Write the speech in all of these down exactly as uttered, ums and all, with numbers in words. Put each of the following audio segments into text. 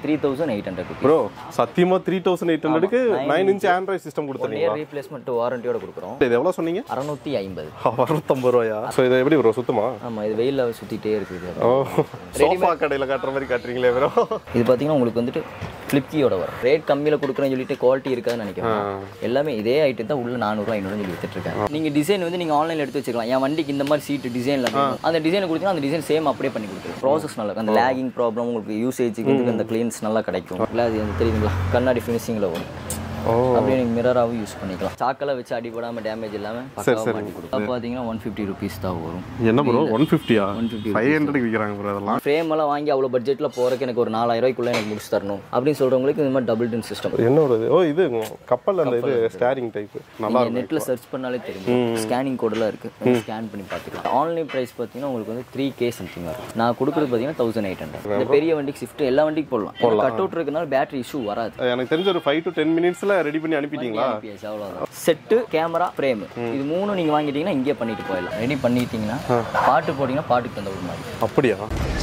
three thousand eight hundred rupees. Bro, சத்தியமா three thousand eight hundred க்கு nine inch Android system கொடுத்தீங்க. one year replacement warranty ஓட கொடுக்கிறோம். இது எவ்வளவு சொன்னீங்க? six fifty. six fifty ரூபாயா? சோ இது எப்படி bro சுத்தமா? ஆமா இது வெயில்ல சுத்திட்டே இருக்குது. ஓ சோஃபா கடையில காட்ற மாதிரி காட்றீங்களே bro. இது பாத்தீங்கன்னா உங்களுக்கு வந்துட்டு flip key ஓட வரும். ரேட் கம்மியில கொடுக்கறேன்னு சொல்லிட்டு குவாலிட்டி இருக்காதுன்னு நினைக்கிறேன். எல்லாமே இதே ஐட்டம் தான் உள்ள நானூறு ரூபாய் ஐநூறு சொல்லி வித்துட்டு இருக்காங்க. நீங்க டிசைன் வந்து நீங்க ஆன்லைன்ல எடுத்து வச்சுக்கலாம். என் வண்டிக்கு இந்த மாதிரி சீட் டிசைன்ல அந்த டிசைன் கொடுத்தீங்கன்னா அந்த டிசைன் சேம் அப்படியே பண்ணி கொடுத்துரும். ப்ராசஸ் நல்லா இருக்கும். அந்த லாகிங் ப்ராப்ளம் உங்களுக்கு யூசேஜ்க்கு இதுக்கு அந்த கிளீன்ஸ் நல்லா கிடைக்கும். இல்ல அது வந்து தெரியுங்களா கண்ணாடி ஃபினிஷிங்ல வரும். அப்படியே நீங்க மிரராவும் யூஸ் பண்ணிக்கலாம். சாக்கல வச்சு அடிபடாம டேமேஜ் இல்லாம பக்காவா பண்ணி கொடுக்கும். அப்ப பாத்தீங்கன்னா one fifty rupees தான் வரும். என்ன bro one fifty ஆ? five hundred க்கு விக்கறாங்க bro அதெல்லாம். ஃப்ரேம் எல்லாம் வாங்கி அவ்வளவு பட்ஜெட்ல போறதுக்கு எனக்கு ஒரு four thousand ரூபாய்க்குள்ள எனக்கு முடிச்சு தரணும் அப்படினு சொல்றவங்களுக்கு இந்த மாதிரி டபுள் டின் சிஸ்டம். என்ன வருது? ஓ இது கப்பல்ல அந்த இது ஸ்டீரிங் டைப். நல்லா இருக்கு. நெட்ல சர்ச் பண்ணாலே தெரியும். ஸ்கேனிங் கோட்லாம் இருக்கு. ஸ்கேன் பண்ணி பாத்துக்கலாம். ஆன்லைன் பிரைஸ் பாத்தீங்கன்னா உங்களுக்கு வந்து three K சம்திங் வரும். நான் கொடுக்கிறது பாத்தீங்கன்னா one thousand eight hundred. இந்த பெரிய வண்டிக்கு ஷிஃப்ட் எல்லா வண்டிக்கும் போடலாம். கட் அவுட் இருக்கனால பேட்டரி இஷ்யூ வராது. எனக்கு தெரிஞ்ச ஒரு five to ten minutesல ரெடி பண்ணி அனுப்பிட்டீங்க. செட் கேமரா ஃப்ரேம் இது மூணு நீங்க வாங்கிட்டீங்கன்னா இங்கே பண்ணிட்டு போயிடலாம். ரெடி பண்ணிட்டீங்கன்னா பாட்டு போட்டீங்கன்னா பாட்டுக்கு தந்த ஒரு மாதிரி. அப்படியா?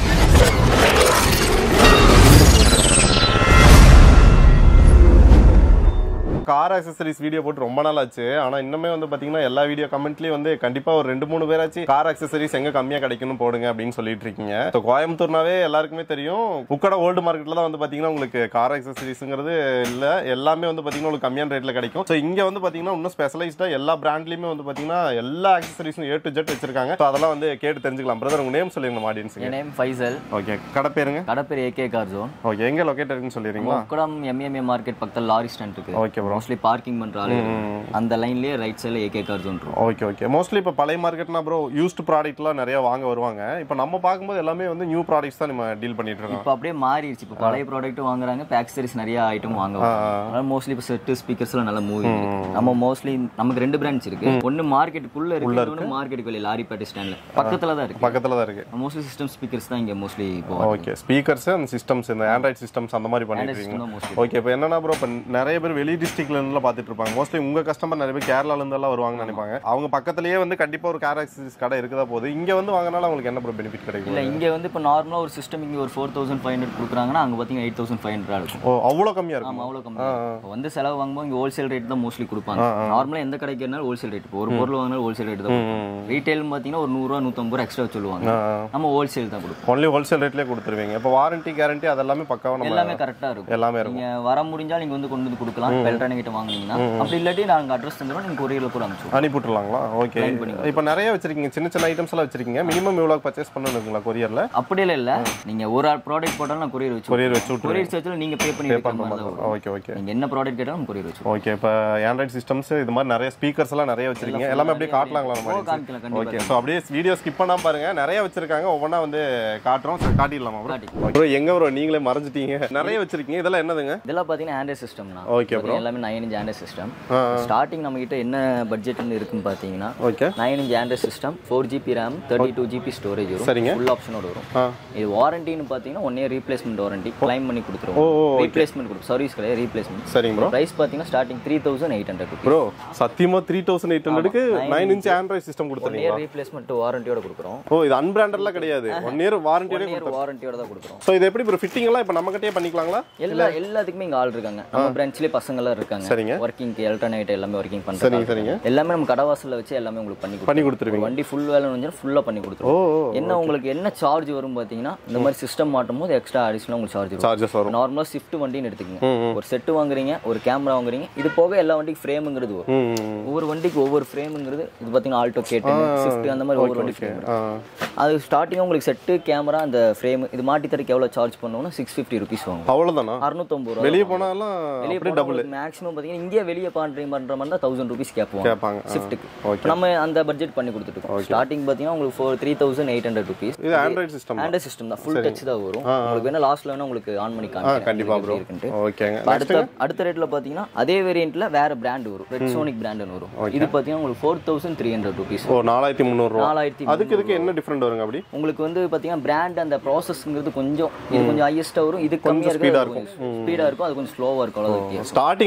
கார் ஆக்சசரிஸ் வீடியோ போட்டு ரொம்ப நாள் ஆச்சு. ஆனா இன்னுமே வந்து பாத்தீங்கன்னா எல்லா வீடியோ கமெண்ட்லயும் வந்து கண்டிப்பா ஒரு ரெண்டு மூணு பேராச்சு கார் ஆக்சசரிஸ் எங்க கம்மியா கிடைக்கும்னு போடுங்க அப்படின்னு சொல்லிட்டு இருக்கீங்க. கோயம்புத்தூர்னாவே எல்லாருக்குமே தெரியும். உக்கட ஓல்டு மார்க்கெட்ல தான் வந்து பாத்தீங்கன்னா உங்களுக்கு கார் ஆக்சசரிஸ்ங்கிறது இல்ல எல்லாமே வந்து பாத்தீங்கன்னா உங்களுக்கு கம்மியான ரேட்ல கிடைக்கும். சோ இங்க வந்து பாத்தீங்கன்னா இன்னும் ஸ்பெஷலைஸ்டா எல்லா பிராண்ட்லயுமே வந்து பாத்தீங்கன்னா எல்லா ஆக்சசரிஸும் ஏ டு ஜெட் வச்சிருக்காங்க. சோ அதெல்லாம் வந்து கேட்டு தெரிஞ்சுக்கலாம். பிரதர் உங்க நேம் சொல்லுங்க ஆடியன்ஸ்க்கு. என் நேம் ஃபைசல். ஓகே கடை பேருங்க? கடை பேர் ஏகே கார் ஜோன். ஓகே எங்க லொகேட் இருக்குன்னு சொல்லிடுறீங்களா? உக்கடம் எம்எம்ஏ மார்க்கெட் பக்கத்துல லாரி ஸ்டாண்ட் இருக்கு. ஓகே மோஸ்ட்லி பார்க்கிங் பண்றாங்க. அந்த லைன்லயே ரைட் சைடுல ஏகே கார் ஜோன் இருக்கு. ஓகே ஓகே மோஸ்ட்லி இப்ப பழைய மார்க்கெட்னா ப்ரோ யூஸ்ட் ப்ராடக்ட்லாம் நிறைய வாங்க வருவாங்க. இப்போ நம்ம பாக்கும்போது எல்லாமே வந்து நியூ ப்ராடக்ட்ஸ் தான் நம்ம டீல் பண்ணிட்டு இருக்கோம். இப்போ அப்படியே மாறிடுச்சு. இப்போ பழைய ப்ராடக்ட் வாங்குறாங்க. ஆக்சசரிஸ் நிறைய ஐட்டம் வாங்குவாங்க. அதனால மோஸ்ட்லி இப்போ செட் ஸ்பீக்கர்ஸ்லாம் நல்ல மூவி இருக்கு. நம்ம மோஸ்ட்லி நமக்கு ரெண்டு பிரான்ச் இருக்கு. ஒன்னு மார்க்கெட்டுக்குள்ள இருக்கு. இன்னொன்னு மார்க்கெட் வெளிய லாரிபேட் ஸ்டாண்ட்ல பக்கத்துல தான் இருக்கு. பக்கத்துல தான் இருக்கு. மோஸ்ட்லி சிஸ்டம் ஸ்பீக்கர்ஸ் தான் இங்க மோஸ்ட்லி இப்போ. ஓகே ஸ்பீக்கர்ஸ் அண்ட் சிஸ்டம்ஸ் இந்த ஆண்ட்ராய்ட் சிஸ்டம்ஸ் அந்த மாதிரி பண்ணிட்டு இருக்கீங்க. ஓகே இப்போ என்னன்னா ப்ரோ இப்போ நிறைய பேர் வெளி டிஸ்ட்ரிக்ட்ல இருந்துலாம் பார்த்துட்டு இருப்பாங்க. மோஸ்ட்லி உங்க கஸ்டமர் நிறைய பேர் கேரளால இருந்து எல்லாம் வருவாங்கன்னு நினைப்பாங்க. அவங்க பக்கத்துலயே வந்து கண்டிப்பா ஒரு கார் ஆக்சசரிஸ் கடை இருக்குதா போகுது. இங்க வந்து வாங்கினால உங்களுக்கு என்ன ப்ரோ பெனிஃபிட் கிடைக்கும்? இல்ல இங்க வந்து இப்போ நார்மலா ஒரு சிஸ்டம் இங்க ஒரு four thousand five hundred கொடுக்குறாங்கன்னா அங்க பாத்தீங்க eight thousand five hundred இருக்கும். ஓ அவ்வளவு கம்மியா இருக்கும். ஆமா அவ்வளவு கம்மியா. வந்து செலவு வாங்கும்போது இங்க ஹோல்சேல் ரேட் தான் மோஸ்ட்லி கொடுப்பாங்க. நார்மலா எந்த கடைக்கு இருந்தாலும் ஹோல்சேல் ரேட். ஒரு பொருள் வாங்கினாலும் ஹோல்சேல் ரேட் தான். ரீட்டைல் பாத்தீங்கன்னா ஒரு நூறு ரூபாய் நூத்தி ஐம்பது ரூபாய் எக்ஸ்ட்ரா சொல்லுவாங்க. நம்ம ஹோல்சேல் தான் கொடுப்போம். ஒன்லி ஹோல்சேல் ரேட்லயே கொடுத்துருவீங்க. இப்போ வாரண்டி கேரண்டி அதெல்லாமே பக்காவா நம்ம எல்லாமே கரெக்ட்டா இருக்கும். எல்லாமே இருக்கும். நீங்க வர முடிஞ்சா நீங்க வந்து கொண்டு வந்து கொடுக்கலாம். பெல்ட்ரானி கிட்ட வாங்குனீங்கன்னா அப்படி இல்லாட்டி நாங்க அட்ரஸ் தந்துறோம். நீங்க கொரியர்ல கூட அனுப்பிச்சு அனுப்பிட்டுலாங்களா? ஓகே இப்போ நிறைய வச்சிருக்கீங்க. சின்ன சின்ன ஐட்டம்ஸ் எல்லாம் வச்சிருக்கீங்க. மினிமம் எவ்வளவு பர்ச்சேஸ் பண்ணனுங்களா கொரியர்ல? அப்படி இல்ல. நீங்க ஒரு ப்ராடக்ட் போட்டாலும் நான் கொரியர் வச்சு கொரியர் வச்சு கொரியர் சார்ஜ்ல நீங்க பே பண்ணி வைக்கணும். ஓகே ஓகே நீங்க என்ன ப்ராடக்ட் கேட்டாலும் கொரியர் வச்சு. ஓகே இப்போ ஆண்ட்ராய்ட் சிஸ்டம்ஸ் இது மாதிரி நிறைய ஸ்பீக்கர்ஸ் எல்லாம் நிறைய வச்சிருக்கீங்க. எல்லாமே அப்படியே காட்டலாங்களா நம்ம? காமிக்கலாம் கண்டிப்பா. ஓகே சோ அப்படியே வீடியோ ஸ்கிப் பண்ணாம பாருங்க. நிறைய வச்சிருக்காங்க. ஒவ்வொண்ணா வந்து காட்றோம். காட்டிடலாமா ப்ரோ? ப்ரோ எங்க ப்ரோ நீங்களே மறந்துட்டீங்க. நிறைய வச்சிருக்கீங்க. இதெல்லாம் என்னதுங்க? இதெல்லாம் பாத்தீங்கன்னா ஆண்ட்ராய்ட் சிஸ்டம்னா. ஓகே ப்ரோ எல்லாமே nine inch Android system. Starting நம்ம கிட்ட என்ன பட்ஜெட்ல இருக்குன்னு பாத்தீங்கன்னா okay nine inch Android system four G B RAM thirty-two G B storage வரும். சரிங்க. ஃபுல் ஆப்ஷனோட வரும். இது வாரண்டின்னு பாத்தீங்கன்னா one year replacement warranty claim பண்ணி கொடுத்துருவோம். ரீப்ளேஸ்மென்ட் கொடுப்போம். சர்வீஸ் கிடையாது ரீப்ளேஸ்மென்ட். சரிங்க ப்ரோ. பிரைஸ் பாத்தீங்கன்னா starting three thousand eight hundred rupees. Bro சத்தியமா three thousand eight hundred க்கு nine inch ஆண்ட்ராய்ட் சிஸ்டம் கொடுத்துறீங்க. one year ரீப்ளேஸ்மென்ட் வாரண்டியோட கொடுக்குறோம். ஓ இது அன்பிராண்டட்ல கிடையாது. one year வாரண்டியோட கொடுக்குறோம். வாரண்டியோட தான் கொடுக்குறோம். சோ இது எப்படி ப்ரோ ஃபிட்டிங் எல்லாம் இப்ப நம்ம கிட்டயே பண்ணிக்கலாங்களா? எல்லா எல்லாத்துக்குமே இங்க ஆள் இருக்காங்க. நம்ம பிரான்ச்லயே பசங்க எல்லாம் இருக்காங்க. சரிங்க. வர்க்கிங் எலக்ட்ரானிக் எல்லாமே வர்க்கிங் பண்றாங்க. சரிங்க சரிங்க. எல்லாமே நம்ம கடவாசல்ல வச்சு எல்லாமே உங்களுக்கு பண்ணி பண்ணி கொடுத்துருவீங்க. வண்டி ஃபுல் வேலை வந்து ஃபுல்லா பண்ணி கொடுத்துருவோம். என்ன உங்களுக்கு என்ன சார்ஜ் வரும் பாத்தீங்கன்னா இந்த மாதிரி சிஸ்டம் மாட்டும்போது எக்ஸ்ட்ரா அடிஷனலா உங்களுக்கு சார்ஜ் வரும். சார்ஜஸ் வரும். நார்மலா ஷிஃப்ட் வண்டின்னு எடுத்துக்கங்க. ஒரு செட் வாங்குறீங்க, ஒரு கேமரா வாங்குறீங்க. இது போக எல்லா வண்டிக்கு ஃப்ரேம்ங்கிறது வரும். ஒவ்வொரு வண்டிக்கு ஒவ்வொரு ஃப்ரேம்ங்கிறது இது பாத்தீங்கன்னா ஆல்டோ கேட்டன் ஷிஃப்ட் அந்த மாதிரி ஒவ்வொரு வண்டி ஃப்ரேம். அது ஸ்டார்டிங் உங்களுக்கு செட் கேமரா அந்த ஃப்ரேம் இது மாட்டி தரக்கு எவ்வளவு சார்ஜ் பண்ணுவோம்னா six fifty rupees வாங்குவோம். அவ்வளவுதானா? அறுநூற்று ஐம்பது ரூபாய். வெளிய போனாலும் அப்படியே டபுள். மேக்ஸिमम பாத்தீங்கன்னா இங்க வெளிய பண்றீங்க பண்ற மாதிரி தான் one thousand rupees கேட்பாங்க. கேட்பாங்க ஷிஃப்ட்க்கு. நம்ம அந்த பட்ஜெட் பண்ணி கொடுத்துட்டு இருக்கோம். ஸ்டார்டிங் பாத்தீங்கன்னா உங்களுக்கு three thousand eight hundred rupees. இது ஆண்ட்ராய்ட் சிஸ்டம். ஆண்ட்ராய்ட் சிஸ்டம் தான். ஃபுல் டச் தான் வரும். உங்களுக்கு வேணா லாஸ்ட்ல வேணா உங்களுக்கு ஆன் பண்ணி காமிக்கிறேன். கண்டிப்பா ப்ரோ. ஓகேங்க. அடுத்த அடுத்த ரேட்ல பாத்தீங்கன்னா அதே வேரியன்ட்ல வேற பிராண்ட் வரும். ரெட் சோனிக் பிராண்ட்னு வரும். இது பாத்தீங்கன்னா உங்களுக்கு four thousand three hundred rupees. ஓ four thousand three hundred ரூபாய். அதுக்கு இதுக்கு என்ன டிஃபரண்ட் வருங்க அப்படி? உங்களுக்கு வந்து பாத்தீங்கன்னா பிராண்ட் அந்த ப்ராசஸ்ங்கிறது கொஞ்சம் இது கொஞ்சம் ஹையஸ்டா வரும். இது கம்மியா இருக்கும். ஸ்பீடா இருக்கும். அது கொஞ்சம் ஸ்லோவா இருக்கும். அவ்வளவுதான். ஸ்டார்டிங் ஆனா three thousand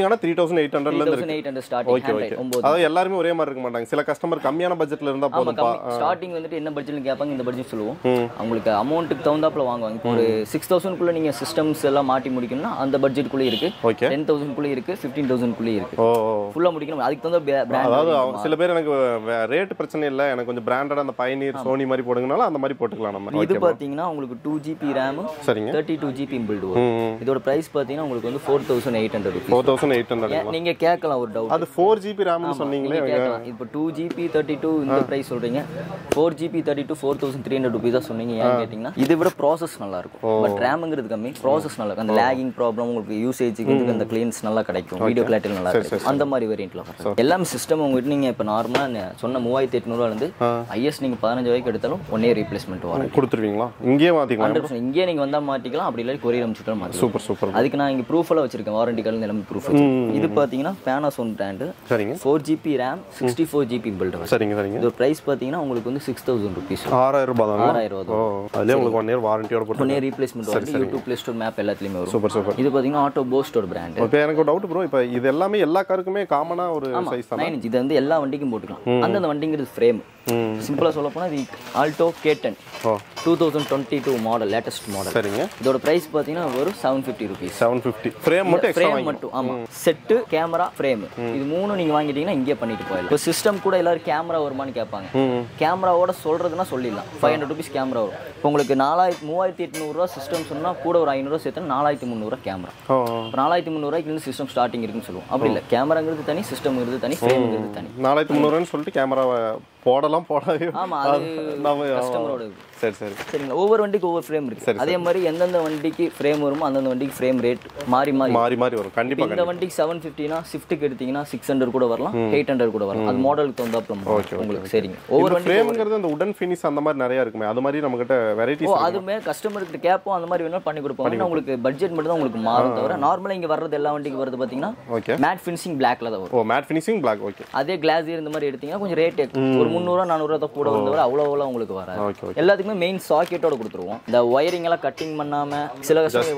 தௌசண்ட் எயிட் ஹண்ட்ரட்ல இருந்து thousand eight hundred starting okay okay அதாவது எல்லாரும் ஒரே மாதிரி இருக்க மாட்டாங்க சில கஸ்டமர் கம்மியான பட்ஜெட்ல இருந்தா போதும்பா ஸ்டார்டிங் வந்துட்டு என்ன பட்ஜெட்ல கேட்பாங்க இந்த பட்ஜெட் சொல்லுவோம் உங்களுக்கு அமௌண்ட்டுக்கு தகுந்தாப்புல வாங்குவாங்க இப்போ ஒரு சிக்ஸ் தௌசண்ட் குள்ள நீங்க சிஸ்டம்ஸ் எல்லாம் மாட்டி முடிக்கணும்னா அந்த பட்ஜெட் குள்ள இருக்கு டென் தௌசண்ட் குள்ள இருக்கு ஃபிஃப்டீன் தௌசண்ட் குள்ள இருக்கு ஃபுல்லா முடிக்கணும் அதுக்கு தகுந்த பிராண்ட் அதாவது சில பேர் எனக்கு ரேட் பிரச்சனை இல்ல எனக்கு கொஞ்சம் பிராண்டட் அந்த பைனியர் சோனி மாதிரி போடுங்கனால அந்த மாதிரி போட்டுக்கலாம் நம்ம இது பாத்தீங்கன்னா உங்களுக்கு two GB RAM thirty two GB inbuilt வரும் இதோட பிரைஸ் பாத்தீங்கன்னா உங்களுக்கு வந்து four thousand eight hundred four thousand eight hundred நீங்க கேட்கலாம் ஒரு டவுட் அது ஃபோர் ஜிபி RAM னு சொன்னீங்களே இப்போ டூ ஜிபி தேர்ட்டி டூ இந்த பிரைஸ் சொல்றீங்க four GB thirty two four thousand three hundred rupees தான் சொன்னீங்க ஏன் கேட்டீங்கன்னா இதை விட ப்ராசஸ் நல்லா இருக்கும் பட் ரேம்ங்கிறது கம்மி ப்ராசஸ் நல்லா இருக்கும் அந்த லேகிங் ப்ராப்ளம் உங்களுக்கு யூசேஜுக்கு அந்த கிளீன்ஸ் நல்லா கிடைக்கும் வீடியோ கிளாரிட்டி நல்லா இருக்கும் அந்த மாதிரி வேரியன்ட்ல வரும் எல்லாமே சிஸ்டம் உங்ககிட்ட நீங்க இப்போ நார்மலா சொன்ன மூவாயிரத்தி எட்நூறுவா இருந்து ஐஎஸ் நீங்க பதினஞ்சு வரைக்கும் எடுத்தாலும் ஒன் இயர் ரீப்ளேஸ்மெண்ட் வரும் கொடுத்துருவீங்களா இங்கேயே மாத்திக்கலாம் இங்கே நீங்க வந்தா மாட்டிக்கலாம் அப்படி இல்லை கொரியர் அனுப்பிச்சுட்டா மாத்திக்கலாம் சூப்பர் சூப்பர் அதுக்கு நான் இங்க ப்ரூஃப் எல்லாம் வச்சிருக்கேன் வாரண்டி கார்டு எல்லாமே ப்ரூஃப் இது பாத்தீங்கன்னா பேனாசோன் பிராண்ட் சரிங்க four GB RAM sixty four GB build சரிங்க சரிங்க இது பிரைஸ் பாத்தீங்கன்னா உங்களுக்கு வந்து சிக்ஸ் தௌசண்ட் ருபீஸ் ஆறாயிரம் ரூபாய் தான் ஆறாயிரம் ரூபாய் ஓ அதுல உங்களுக்கு ஒன் இயர் வாரண்டியோட போட்டு ஒன் இயர் ரீப்ளேஸ்மெண்ட் வரும் யூடியூப் ப்ளே ஸ்டோர் மேப் எல்லாத்துலயுமே வரும் சூப்பர் சூப்பர் இது பாத்தீங்கன்னா ஆட்டோ போஸ்டோட பிராண்ட் இப்போ எனக்கு ஒரு டவுட் ப்ரோ இப்போ இது எல்லாமே எல்லா காருக்குமே காமனா ஒரு சைஸ் தான் நைன் இன்ச் இது வந்து எல்லா வண்டிக்கும் போட்டுக்கலாம் அந்தந்த வண்டிங்கிறது ஃப்ரேம் சிம்பிளா சொல்ல போனா இது Alto K ten two thousand twenty two model latest model சரிங்க இதோட பிரைஸ் பாத்தீங்கன்னா வெறும் seven fifty rupees seven fifty frame மட்டும் எக்ஸ்ட்ரா ஃப்ரேம் மட்டும் ஆமா செட்டு கேமரா ஃப்ரேம் இது மூணு நீங்க வாங்கிட்டீங்கன்னா இங்கே பண்ணிட்டு போயிடலாம் இப்போ சிஸ்டம் கூட எல்லாரும் கேமரா வருமானு கேட்பாங்க கேமராவோட சொல்றதுன்னா சொல்லிடலாம் ஃபைவ் ஹண்ட்ரட் ருபீஸ் கேமரா வரும் இப்போ உங்களுக்கு நாலாயிரத்தி மூவாயிரத்தி எட்நூறுவா சிஸ்டம் சொன்னா கூட ஒரு ஐநூறுவா சேர்த்தா நாலாயிரத்தி முந்நூறுவா கேமரா நாலாயிரத்தி முந்நூறுவாய்க்கு இருந்து சிஸ்டம் ஸ்டார்டிங் இருக்குன்னு சொல்லுவோம் அப்படி இல்லை கேமராங்கிறது தனி சிஸ்டம்ங்கிறது தனி ஃப்ரேம்ங்கிறது தனி நாலாயிரத்தி முந்நூறுன்னு சொல்லிட்டு கேமராவை போடலாம் போடாது ஆமா அது கஸ்டமரோட சரி சரி சரிங்களா ஒவ்வொரு வண்டிக்கு ஒவ்வொரு ஃப்ரேம் இருக்கு அதே மாதிரி எந்தெந்த வண்டிக்கு ஃப்ரேம் வருமோ அந்தந்த வண்டிக்கு ஃப்ரேம் ரேட் மாறி மாறி மாறி மாறி வரும் கண்டிப்பா இந்த வண்டிக்கு செவன் ஃபிஃப்டினா ஸ்விஃப்ட்டுக்கு எடுத்தீங்கன்னா சிக்ஸ் ஹண்ட்ரட் கூட வரலாம் எயிட் ஹண்ட்ரட் கூட வரலாம் அது மாடலுக்கு தகுந்தாப்புல உங்களுக்கு சரிங்க ஒவ்வொரு வண்டி ஃப்ரேம்ங்கிறது அந்த உடன் ஃபினிஷ் அந்த மாதிரி நிறைய இருக்குமே அது மாதிரி நம்ம கிட்ட வெரைட்டிஸ் ஓ அதுமே கஸ்டமருக்கு கேட்போம் அந்த மாதிரி வேணா பண்ணி கொடுப்போம் ஆனா உங்களுக்கு பட்ஜெட் மட்டும் தான் உங்களுக்கு மாறும் தவிர நார்மலா இங்க வர்றது எல்லா வண்டிக்கு வருது பாத்தீங்கன்னா மேட் ஃபினிஷிங் பிளாக்ல தான் வரும் ஓ மேட் ஃபினிஷிங் பிளாக் ஓகே அதே கிளாஸ் இந்த மாதிரி எடுத்தீங்கன்னா கொஞ்சம் ரேட் ஒரு முந்நூறு நானூறு தான் கூட வந்தவரை அவ்வளோ அவ்வளோ உங்களுக்கு வராது எல்லாத்துக்குமே மெயின் சாக்கெட்டோட கொடுத்துருவோம் இந்த ஒயரிங் எல்லாம் கட்டிங் பண்ணாம சில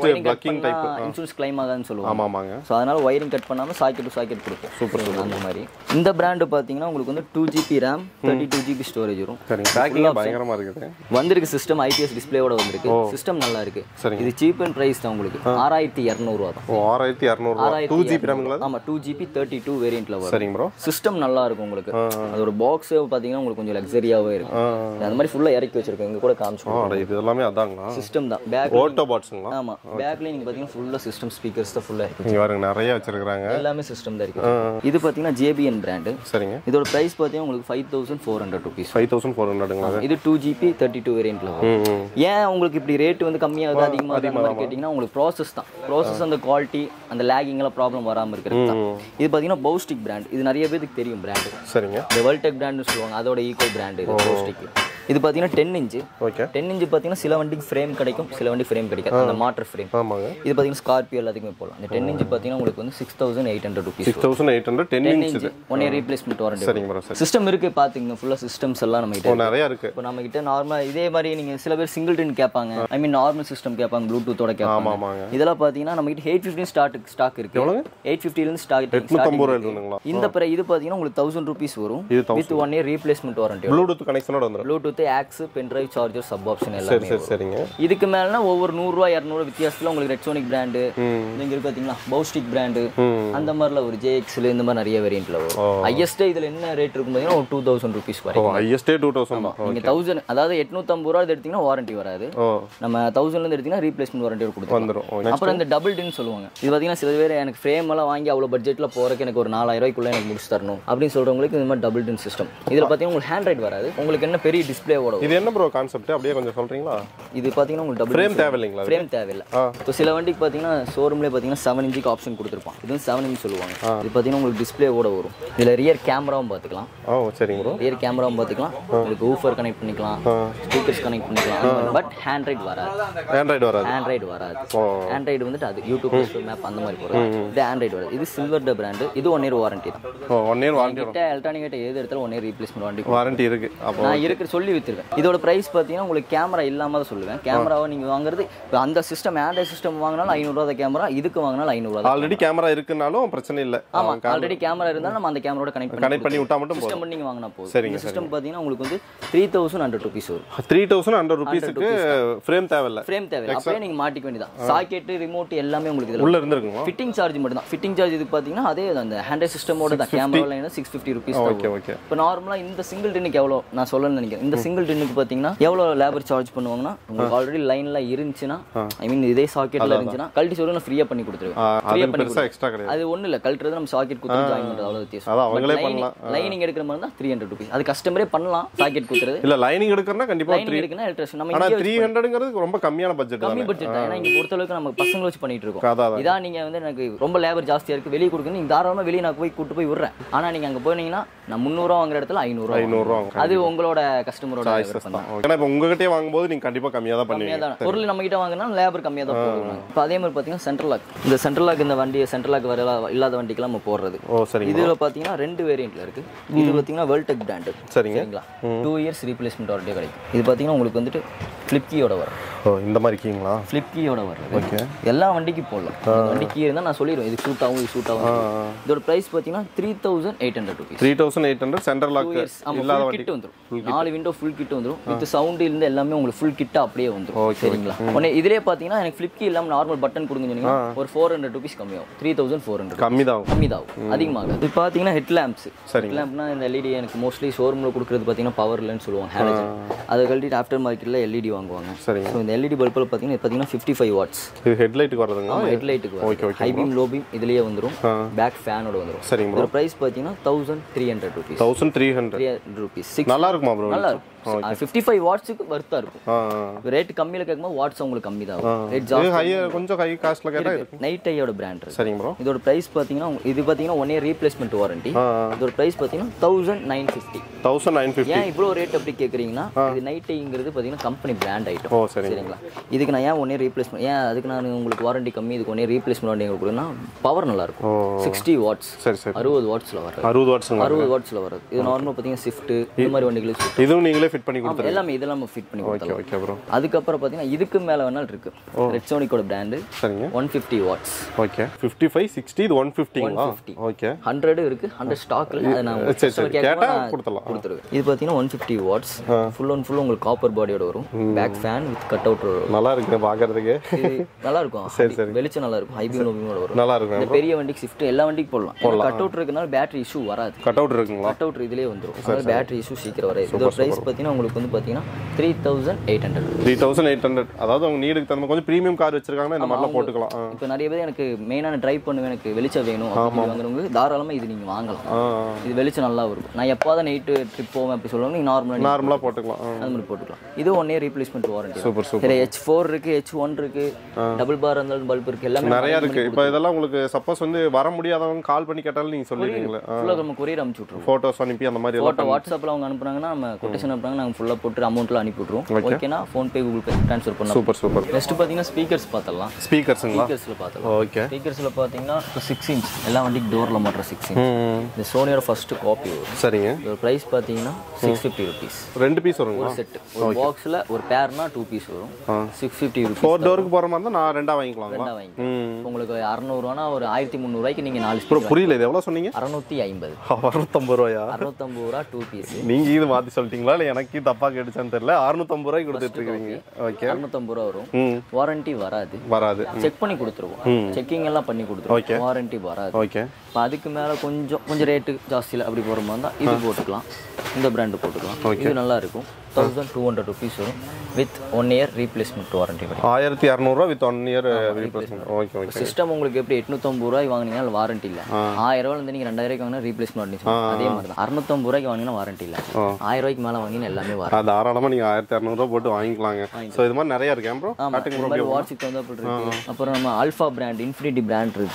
இன்சூரன்ஸ் கிளைம் ஆகாதுன்னு சொல்லுவாங்க ஆமா ஆமாங்க ஸோ அதனால ஒயரிங் கட் பண்ணாம சாக்கெட் சாக்கெட் கொடுப்போம் சூப்பர் அந்த மாதிரி இந்த பிராண்டு பாத்தீங்கன்னா உங்களுக்கு வந்து two GB RAM thirty two GB storage வரும் பயங்கரமா இருக்குது வந்திருக்கு சிஸ்டம் ஐபிஎஸ் டிஸ்பிளேயோட வந்திருக்கு சிஸ்டம் நல்லா இருக்கு இது சீப் அண்ட் பிரைஸ் தான் உங்களுக்கு ஆறாயிரத்தி இரநூறு ரூபா தான் ஆறாயிரத்தி இரநூறு டூ ஜிபி RAM ஆமா டூ ஜிபி தேர்ட்டி டூ வேரியன்ட்ல வரும் சரிங்க ப்ரோ சிஸ்டம் நல்லா இருக்கும் உங்களுக்கு அதோட பாக்ஸ் பாத்தீங்கன்னா உங்களுக்கு கொஞ்சம் லக்ஸரியாவே இருக்கும் அந்த மாதிரி ஃபுல்லா இறக்கி வச்சிருக்கோம் இங்க கூட காமிச்சோம் இது எல்லாமே அதாங்களா சிஸ்டம் தான் பேக் ஆட்டோ பாட்ஸ்ங்களா ஆமா பேக்ல நீங்க பாத்தீங்கன்னா ஃபுல்லா சிஸ்டம் ஸ்பீக்கர்ஸ் தான் ஃபுல்லா இருக்கு இங்க பாருங்க நிறைய வச்சிருக்காங்க எல்லாமே சிஸ்டம் தான் இருக்கு இது பாத்தீங்கன்னா ஜேபிஎன் பிராண்ட் சரிங்க இதோட பிரைஸ் பாத்தீங்கன்னா உங்களுக்கு five thousand four hundred rupees five thousand four ஹண்ட்ரட்ங்களா இது டூ ஜிபி தேர்ட்டி டூ வேரியன்ட்ல வரும் ஏன் உங்களுக்கு இப்படி ரேட் வந்து கம்மியாகுது அதிகமாக அதிகமாக கேட்டீங்கன்னா உங்களுக்கு ப்ராசஸ் தான் ப்ராசஸ் அந்த குவாலிட்டி அந்த லேகிங் எல்லாம் ப்ராப்ளம் வராம இருக்கிறது தான் இது பாத்தீங்கன்னா பௌஸ்டிக் பிராண்ட் இது நிறைய பேருக்கு தெரியும் பிராண்ட் சரிங்க இந்த வேர்ல்டெக் பிராண்ட்னு சொல்லுவாங்க அதோட ஈகோ பிராண்ட் இது பௌஸ்டிக் இது பாத்தீங்கன்னா ten inch okay ten inch பாத்தீங்கன்னா சில வண்டிக்கு ஃப்ரேம் கிடைக்கும் சில வண்டி ஃப்ரேம் கிடைக்காது அந்த மாட்டர் ஃப்ரேம் ஆமாங்க இது பாத்தீங்கன்னா ஸ்கார்பியோ எல்லாத்துக்குமே போலாம் இந்த டென் இன்ச் பாத்தீங்கன்னா உங்களுக்கு வந்து six thousand eight hundred rupees six thousand eight hundred ten inch one year replacement warranty சரிங்க ப்ரோ சரி சிஸ்டம் இருக்கு பாத்துங்க ஃபுல்லா சிஸ்டம்ஸ் எல்லாம் நம்ம கிட்ட நிறைய இருக்கு இப்போ நம்ம கிட்ட நார்மலா இதே மாதிரி நீங்க சில பேர் சிங்கிள் டின் கேட்பாங்க ஐ மீன் நார்மல் சிஸ்டம் கேட்பாங்க ப்ளூடூத்தோட கேட்பாங்க ஆமாங்க இதெல்லாம் பாத்தீங்கன்னா நம்ம கிட்ட எயிட் ஃபிஃப்டி ஸ்டார்ட் ஸ்டாக் இருக்கு எயிட் ஃபிஃப்டில இருந்து ஸ்டார்ட் எட்நூத்தம்பது ரூபாய் இருக்குங்களா இந்த பிற இது பாத்தீங்கன்னா உங்களுக்கு தௌசண்ட் ருபீஸ் வரும் with one year replacement warranty Bluetooth கனெக்ஷனோட வந்துரும் Bluetooth aux pen drive charger sub option எல்லாம் சரி சரி சரிங்க இதுக்கு மேலனா ஒவ்வொரு நூறு ரூபாய் இருநூறு வித்தியாசத்துல உங்களுக்கு ரெட்சோனிக் பிராண்ட் நீங்க இருக்கு பாத்தீங்களா பௌஸ்டிக் பிராண்ட் அந்த மாதிரில ஒரு ஜேஎக்ஸ்ல இந்த மாதிரி நிறைய வேரியன்ட்ல வரும் ஹையஸ்ட் இதுல என்ன ரேட் இருக்கும் பாத்தீங்கன்னா ஒரு டூ தௌசண்ட் ருபீஸ் வரைக்கும் ஹையஸ்ட் டூ தௌசண்ட் நீங்க தௌசண்ட் அதாவது எட்நூத்தம்பது ரூபாய் எடுத்தீங்கன்னா வாரண்டி வராது நம்ம தௌசண்ட்ல இருந்து எடுத்தீங்கன்னா ரீப்ளேஸ்மெண்ட் வாரண்டி கொடுத்துருவோம் அப்புறம் இந்த டபுள் டின் சொல்லுவாங்க இது பாத்தீங்கன்னா சில பேர் எனக்கு ஃப்ரேம் எல்லாம் வாங்கி அவ்வளவு பட்ஜெட்ல போறதுக்கு எனக்கு ஒரு நாலாயிரம் ரூபாய்க்குள்ள எனக்கு முடிச்சு தரணும் அப்படின்னு சொல்றவங்களுக்கு இந்த மாதிரி டபுள் டின் சிஸ்டம் இதுல பாத்தீங்கன்னா உங்களுக்கு ஹேண்ட் ரைட் வராது உங்களுக்கு என்ன பெரிய டிஸ்பிளேவோட இது என்ன ப்ரோ கான்செப்ட் அப்படியே கொஞ்சம் சொல்றீங்களா இது பாத்தீங்கன்னா உங்களுக்கு டபுள் ஃப்ரேம் தேவையில்லைங்களா ஃப்ரேம் தேவையில்லை இப்போ சில வண்டிக்கு பாத்தீங்கன்னா ஷோரூம்லயே பாத்தீங்கன்னா செவன் இன்ச்சுக்கு ஆப்ஷன் கொடுத்துருப்பான் இது செவன் இன்ச் சொல்லுவாங்க இது பாத்தீங்கன்னா உங்களுக்கு டிஸ்பிளேவோட வரும் இதுல ரியர் கேமராவும் பாத்துக்கலாம் ஓ சரிங்க ப்ரோ ரியர் கேமராவும் பாத்துக்கலாம் உங்களுக்கு ஊஃபர் கனெக்ட் பண்ணிக்கலாம் ஸ்பீக்கர்ஸ் கனெக்ட் பண்ணிக்கலாம் பட் ஹேண்ட் ரைட் வராது ஹேண்ட் ரைட் வராது ஹேண்ட் ரைட் வராது ஹேண்ட் ரைட் வந்துட்டு அது யூடியூப் மேப் அந்த மாதிரி போறது இது ஹேண்ட் ரைட் வராது இது சில்வர் பிராண்ட் இது ஒன் இயர் வாரண்டி தான் ஒன் இயர் வாரண்டி எலக்ட்ரானிக் எது எடுத்தாலும் one year replacement warranty warranty இருக்கு நான் இருக்கு சொல்லி வித்துருவேன். இதோட பிரைஸ் பார்த்தீங்கன்னா உங்களுக்கு கேமரா இல்லாம தான் சொல்லுவேன். கேமராவை நீங்க வாங்குறது இப்போ அந்த சிஸ்டம் ஆண்ட்ராய்ட் சிஸ்டம் வாங்கினாலும் ஐநூறு ரூபா கேமரா, இதுக்கு வாங்கினாலும் ஐநூறு ரூபா. ஆல்ரெடி கேமரா இருக்குனாலும் பிரச்சனை இல்ல. ஆமா, ஆல்ரெடி கேமரா இருந்தாலும் நம்ம அந்த கேமராவோட கனெக்ட் பண்ணி கனெக்ட் பண்ணி விட்டா மட்டும் போதும். சிஸ்டம் நீங்க வாங்கினா போதும். சரிங்க. சிஸ்டம் பார்த்தீங்கன்னா உங்களுக்கு வந்து த்ரீ தௌசண்ட் ஹண்ட்ரட் ருபீஸ் வரும். த்ரீ தௌசண்ட் ஹண்ட்ரட் ருபீஸ்க்கு ஃப்ரேம் தேவையில்ல. ஃப்ரேம் தேவையில்ல, அப்படியே நீங்க மாட்டிக்க வேண்டியதான். சாக்கெட், ரிமோட் எல்லாமே உங்களுக்கு இதுல உள்ள இருந்துருக்குமா? ஃபிட்டிங் சார்ஜ் மட்டும் தான். ஃபிட்டிங் சார்ஜ் இது பார்த்தீங்கன்னா அதே அந்த ஆண்ட்ராய்ட் சிஸ்டமோட தான். Camera line six fifty rupees. Okay okay. இப்போ நார்மலா இந்த சிங்கிள் டின்னுக்கு எவ்வளோ நான் சொல்லணும்னு நினைக்கிறேன். இந்த சிங்கிள் டின்னுக்கு பார்த்தீங்கன்னா எவ்வளோ லேபர் சார்ஜ் பண்ணுவாங்கன்னா, உங்களுக்கு ஆல்ரெடி லைன்ல இருந்துச்சுன்னா, ஐ மீன் இதே சாக்கெட்ல இருந்துச்சுன்னா கழட்டி சொல்லி நான் ஃப்ரீயா பண்ணி கொடுத்துருவேன். ஃப்ரீயா பண்ணி கொடுத்தா எக்ஸ்ட்ரா கிடையாது. அது ஒண்ணு இல்ல, கழட்டுறது நம்ம சாக்கெட் குத்துறது ஜாயின் பண்றது அவ்வளவு வித்தியாசம். அத அவங்களே பண்ணலாம். லைனிங் எடுக்கிற மாதிரி தான் த்ரீ ஹண்ட்ரட் ருபீஸ். அது கஸ்டமரே பண்ணலாம். சாக்கெட் குத்துறது இல்ல, லைனிங் எடுக்கறனா கண்டிப்பா லைனிங் எடுக்கனா எலக்ட்ரிஷியன் நம்ம ஆனா த்ரீ ஹண்ட்ரட்ங்கிறது ரொம்ப கம்மியான பட்ஜெட் தான். கம்மி பட்ஜெட் தான். ஏன்னா இங்க பொறுத்த அளவுக்கு நம்ம பசங்க வச்சு பண்ணிட்டு இருக்கோம். இதா நீங்க வந்து எனக்கு ரொம்ப லேபர் ஜாஸ்தியா இருக்கு, வெளிய கொடுக்கணும், நீங்க தாராளமா வெளிய நான் போய் கூட்டி போய் விடுறேன். ஆனா நீங்க அங்க போனீங்கன்னா நான் முந்நூறு ரூபாய் வாங்குற இடத்துல ஐநூறு ரூபாய். அது உங்களோட கஸ்டமரோட விருப்பம் தான். ஏன்னா இப்ப உங்ககிட்டயே வாங்கும்போது நீங்க கண்டிப்பா கம்மியா தான் பண்ணுவீங்க. பொருள் நம்ம கிட்ட வாங்குனா லேபர் கம்மியா தான் போடுவாங்க. இப்போ அதே மாதிரி பாத்தீங்கன்னா சென்ட்ரல் லாக். இந்த சென்ட்ரல் லாக் இந்த வண்டி சென்ட்ரல் லாக் வர இல்லாத வண்டிக்கெல்லாம் நம்ம போடுறது. ஓ சரிங்க. இதுல பாத்தீங்கன்னா ரெண்டு வேரியன்ட்ல இருக்கு. இது பாத்தீங்கன்னா வெல்டெக் பிராண்ட். சரிங்க. சரிங்களா? டூ இயர்ஸ் ரீப்ளேஸ்மென்ட் வாரண்டி கிடைக்கும். இது பாத்தீங்கன்னா உங்களுக்கு வந்துட்டு ஃபிளிப் கீயோட வரும். ஓ இந்த மாதிரி கீங்களா? ஃபிளிப் கீயோட வரும். ஓகே. எல்லா வண்டிக்கும் போடலாம். வண்டி கீ இருந்தா நான் சொல்லிடுவேன் இது ஷூட் ஆகும், இது ஷூட் ஆகும். இதோட பிரைஸ் பாத்தீங்கன்னா three thousand eight hundred rupees. Three thousand eight hundred center lock இல்லாத வண்டி கிட் வந்துரும். நாலு விண்டோ ஃபுல் கிட் வந்துரும். வித் சவுண்ட் இருந்து எல்லாமே உங்களுக்கு ஃபுல் கிட்டா அப்படியே வந்துரும். சரிங்களா? உடனே இதுலயே பாத்தீங்கன்னா எனக்கு ஃபிளிப் கீ இல்லாம நார்மல் பட்டன் கொடுங்க சொன்னீங்க ஒரு ஃபோர் ஹண்ட்ரட் ருபீஸ் கம்மியாகும். த்ரீ தௌசண்ட் ஃபோர் ஹண்ட்ரட் கம்மி தான் கம்மி தான் அதிகமாக. இது பாத்தீங்கன்னா ஹெட் லேம்ப்ஸ். ஹெட் லேம்ப்னா இந்த எல்இடி எனக்கு மோஸ்ட்லி ஷோரூம்ல கொடுக்குறது பாத்தீங்கன்னா பவர் இல்லைன்னு சொல்லுவாங்க, ஹாலஜன். அதை கழட்டிட்டு ஆஃப்டர் மார்க்கெட்ல எல்இடி வாங்குவாங்க. சரிங்க. ஸோ இந்த எல்இடி பல்பில் பாத்தீங்கன்னா பாத்தீங்கன்னா ஃபிஃப்டி ஃபைவ் வாட்ஸ். இது ஹெட்லைட்டுக்கு வரதுங்களா? ஹெட்லைட்டுக்கு வரும். ஹை பீம் லோ பீம் இதுலயே வந்துரும். பேக் ஃபேனோட வந்துரும். சரிங்க. இதோட பிரைஸ் பாத்தீங்கன்னா thousand three hundred rupees. Thousand three hundred rupees. நல்லா இருக்குமா ப்ரோ? நல்லா இருக்கும். ஃபிஃப்டி ஃபைவ் வாட்ஸ்க்கு வர்த்தா இருக்கும். ரேட் கம்மியில கேட்கும்போது வாட்ஸ் உங்களுக்கு கம்மி தான். ரேட் ஜாஸ்தி ஹை கொஞ்சம் ஹை காஸ்ட்ல கேட்டா இருக்கு. நைட் ஐயோட பிராண்ட் இருக்கு. சரிங்க ப்ரோ. இதோட பிரைஸ் பாத்தீங்கன்னா இது பாத்தீங்கன்னா ஒன் இயர் ரீப்ளேஸ்மென்ட் வாரண்டி. இதோட பிரைஸ் பாத்தீங்கன்னா thousand nine fifty. Thousand nine fifty. ஏன் இவ்வளோ ரேட் அப்படி கேட்குறீங்கன்னா, இது நைட் ஐங்கிறது பாத்தீங்கன்னா கம்பெனி பிராண்ட் ஐட்டம். ஓ சரி. சரிங்களா? இதுக்கு நான் ஏன் ஒன் இயர் ரீப்ளேஸ்மெண்ட், ஏன் அதுக்கு நான் உங்களுக்கு வாரண்டி கம்மி, இதுக்கு ஒன் இயர் ரீப்ளேஸ்மெண்ட் வாரண்டி கொடுக்குறேன்னா பவர் நல்லா இருக்கும். Sixty watts. சரி சரி. அறுபது வாட்ஸ்ல வரும். அறுபது வாட்ஸ் அறுபது வாட்ஸ்ல வரும். இது நார்மலா பாத்தீங்கன்னா ஸ்விஃப்ட் இந்த மாதிரி வண்டிகளுக்கு இதுவும் நீங்களே ஃபிட் பண்ணி கொடுத்துருங்க. எல்லாமே இதெல்லாம் ஃபிட் பண்ணி கொடுத்துருவோம். Okay bro. அதுக்கப்புறம் பாத்தீங்கன்னா இதுக்கு மேல வேணாலும் இருக்கு. ரெட்சோனிக்கோட பிராண்ட். சரிங்க. One fifty watts. Okay. Fifty five sixty இது ஒன் ஃபிஃப்டிங்களா? ஓகே. ஹண்ட்ரட் இருக்கு. ஹண்ட்ரட் ஸ்டாக்ல அதை நான் கேட்டா கொடுத்துறலாம். கொடுத்துருவேன். இது பாத்தீங்கன்னா one fifty watts. Full and full உங்களுக்கு காப்பர் பாடியோட வரும். Back fan with cut out வரும். நல்லா இருக்கு பாக்குறதுக்கு. நல்லா இருக்கும். சரி சரி. வெளிச்சம் நல்லா இருக்கும். ஹை பீம் லோ பீமோட வரும். நல்லா இருக்கும். இந்த பெரிய வண்டிக்கு ஸ்விஃப்ட் எல்லா வண்டிக்கும் போடலாம். கட் அவுட் இருக்கனால பேட்டரி இஷ்யூ வராது. கட் அவுட் இருக்குங்களா? கட் அவுட் இதுலயே வந்துரும். அதனால பேட்டரி இஷ்யூ சீக்கிரம் வராது. இதோட பிரைஸ் பாத்தீங்கன்னா உங்களுக்கு வந்து பாத்தீங்கன்னா three thousand eight hundred. Three thousand eight hundred. அதாவது உங்க நீடுக்கு தகுந்த கொஞ்சம் பிரீமியம் கார் வச்சிருக்காங்கன்னா இந்த மாதிரிலாம் போட்டுக்கலாம். இப்போ நிறைய பேர் எனக்கு மெயினான டிரைவ் பண்ணுவேன், எனக்கு வெளிச்சம் வேணும் அப்படின்னு வாங்குறவங்க தாராளமா இது நீங்க வாங்கலாம். இது வெளிச்சம் நல்லா இருக்கும். நான் எப்போதான் நைட்டு ட்ரிப் போவேன் அப்படி சொல்லுவாங்க, நீங்க நார்மலா நார்மலா போட்டுக்கலாம். அது மாதிரி போட்டுக்கலாம். இது one year replacement warranty. Super super. H four இருக்கு, ஹெச் ஒன் இருக்கு, டபுள் பார் இருந்தாலும் பல்ப் இருக்கு, எல்லாமே நிறைய இருக்கு. இப்போ இதெல்லாம் உங்களுக்கு சப்போஸ் வந்து வர முடியாதவங்க கால் பண்ணி கேட்டாலும் நீங்க சொல்லிடுவீங்களா? ஃபுல்லா நம்ம கொரியர் அனுப்பிச்சு விட்டுருவோம். போட்டோஸ் அனுப்பி அந்த மாதிரி போட்டோ வாட்ஸ்அப்ல அவங்க அனுப்புறாங்கன்னா நம்ம கொட்டேஷன் அனுப்புறாங்க, நாங்க ஃபுல்லா போட்டு அமௌண்ட்ல அனுப்பி விட்டுருவோம். ஓகேனா PhonePe Google Pay transfer பண்ணலாம். Super super. நெக்ஸ்ட் பாத்தீங்கன்னா ஸ்பீக்கர்ஸ் பார்த்தலாம். ஸ்பீக்கர்ஸ்ங்களா? ஸ்பீக்கர்ஸ்ல பார்த்தலாம். ஓகே. ஸ்பீக்கர்ஸ்ல பாத்தீங்கன்னா சிக்ஸ் இன்ச் எல்லா வண்டிக்கு டோர்ல மாட்டற சிக்ஸ் இன்ச். இந்த சோனியோட ஃபர்ஸ்ட் காப்பி வரும். சரிங்க. இதோட பிரைஸ் பாத்தீங்கன்னா சிக்ஸ் ஃபிஃப்டி ருபீஸ். ரெண்டு பீஸ் வருங்க. ஒரு செட். ஒரு பாக்ஸ்ல ஒரு பேர்னா டூ பீஸ் வரும். Six fifty rupees. ஃபோர் டோருக்கு போற மாதிரி நான் ரெண்டா வாங்கிக்கலாம். ரெண்டா வாங்கிக்கலாம். உங்களுக்கு அறுநூறு ரூபானா ஒரு ஆயிரத்தி முந்நூறு ரூபாய்க்கு நீங்க நாலு ஸ்பீக்கர். புரியல, இது எவ்வளவு சொன்னீங்க? அறுநூத்தி ஐம்பது. அறுநூத்தம்பது ரூபாயா? அறுநூத்தம்பது ரூபா டூ பீஸ். நீங்க இது மாத்தி சொல்லிட்டீங்களா இல்ல எனக்கு தப்பா கேட்டுச்சான்னு தெரியல. அறுநூத்தம்பது ரூபாய்க்கு கொடுத்துட்டு இருக்கீங்க. ஓகே. அறுநூத்தம்பது ரூபா வரும். வாரண்டி வராது. வராது. செக் பண்ணி கொடுத்துருவோம். செக்கிங் எல்லாம் பண்ணி கொடுத்துருவோம். வாரண்டி வராது. ஓகே. இப்போ அதுக்கு மேல கொஞ்சம் கொஞ்சம் ரேட்டு ஜாஸ்தியில் அப்படி போகிற மாதிரி தான் இது போட்டுக்கலாம். இந்த பிராண்டு போட்டுக்கலாம். இது நல்லா இருக்கும். தௌசண்ட் டூ ஹண்ட்ரட் ருபீஸ் வரும் with one year replacement warranty. ஆயிரத்தி இரநூறுவா with one year replacement. Okay okay. System உங்களுக்கு எப்படி எட்நூத்தம்பது ரூபாய் வாங்கினீங்கன்னா வாரண்டி இல்லை. ஆயிரம் ரூபாய் இருந்து நீங்கள் ரெண்டாயிரம் வாங்கினா ரீப்ளேஸ்மெண்ட் வாரண்டி. அதே மாதிரி தான் அறுநூத்தம்பது ரூபாய்க்கு வாங்கினா வாரண்டி இல்லை. ஆயிரம் ரூபாய்க்கு மேலே வாங்கினா எல்லாமே வரும். தாராளமாக நீங்கள் ஆயிரத்தி இரநூறுவா போட்டு வாங்கிக்கலாங்க. ஸோ இது மாதிரி நிறைய இருக்கு. அப்புறம் வாட்ஸுக்கு வந்து அப்படி இருக்கு. அப்புறம் நம்ம ஆல்ஃபா பிராண்ட், இன்ஃபினிட்டி பிராண்ட் இருக்கு.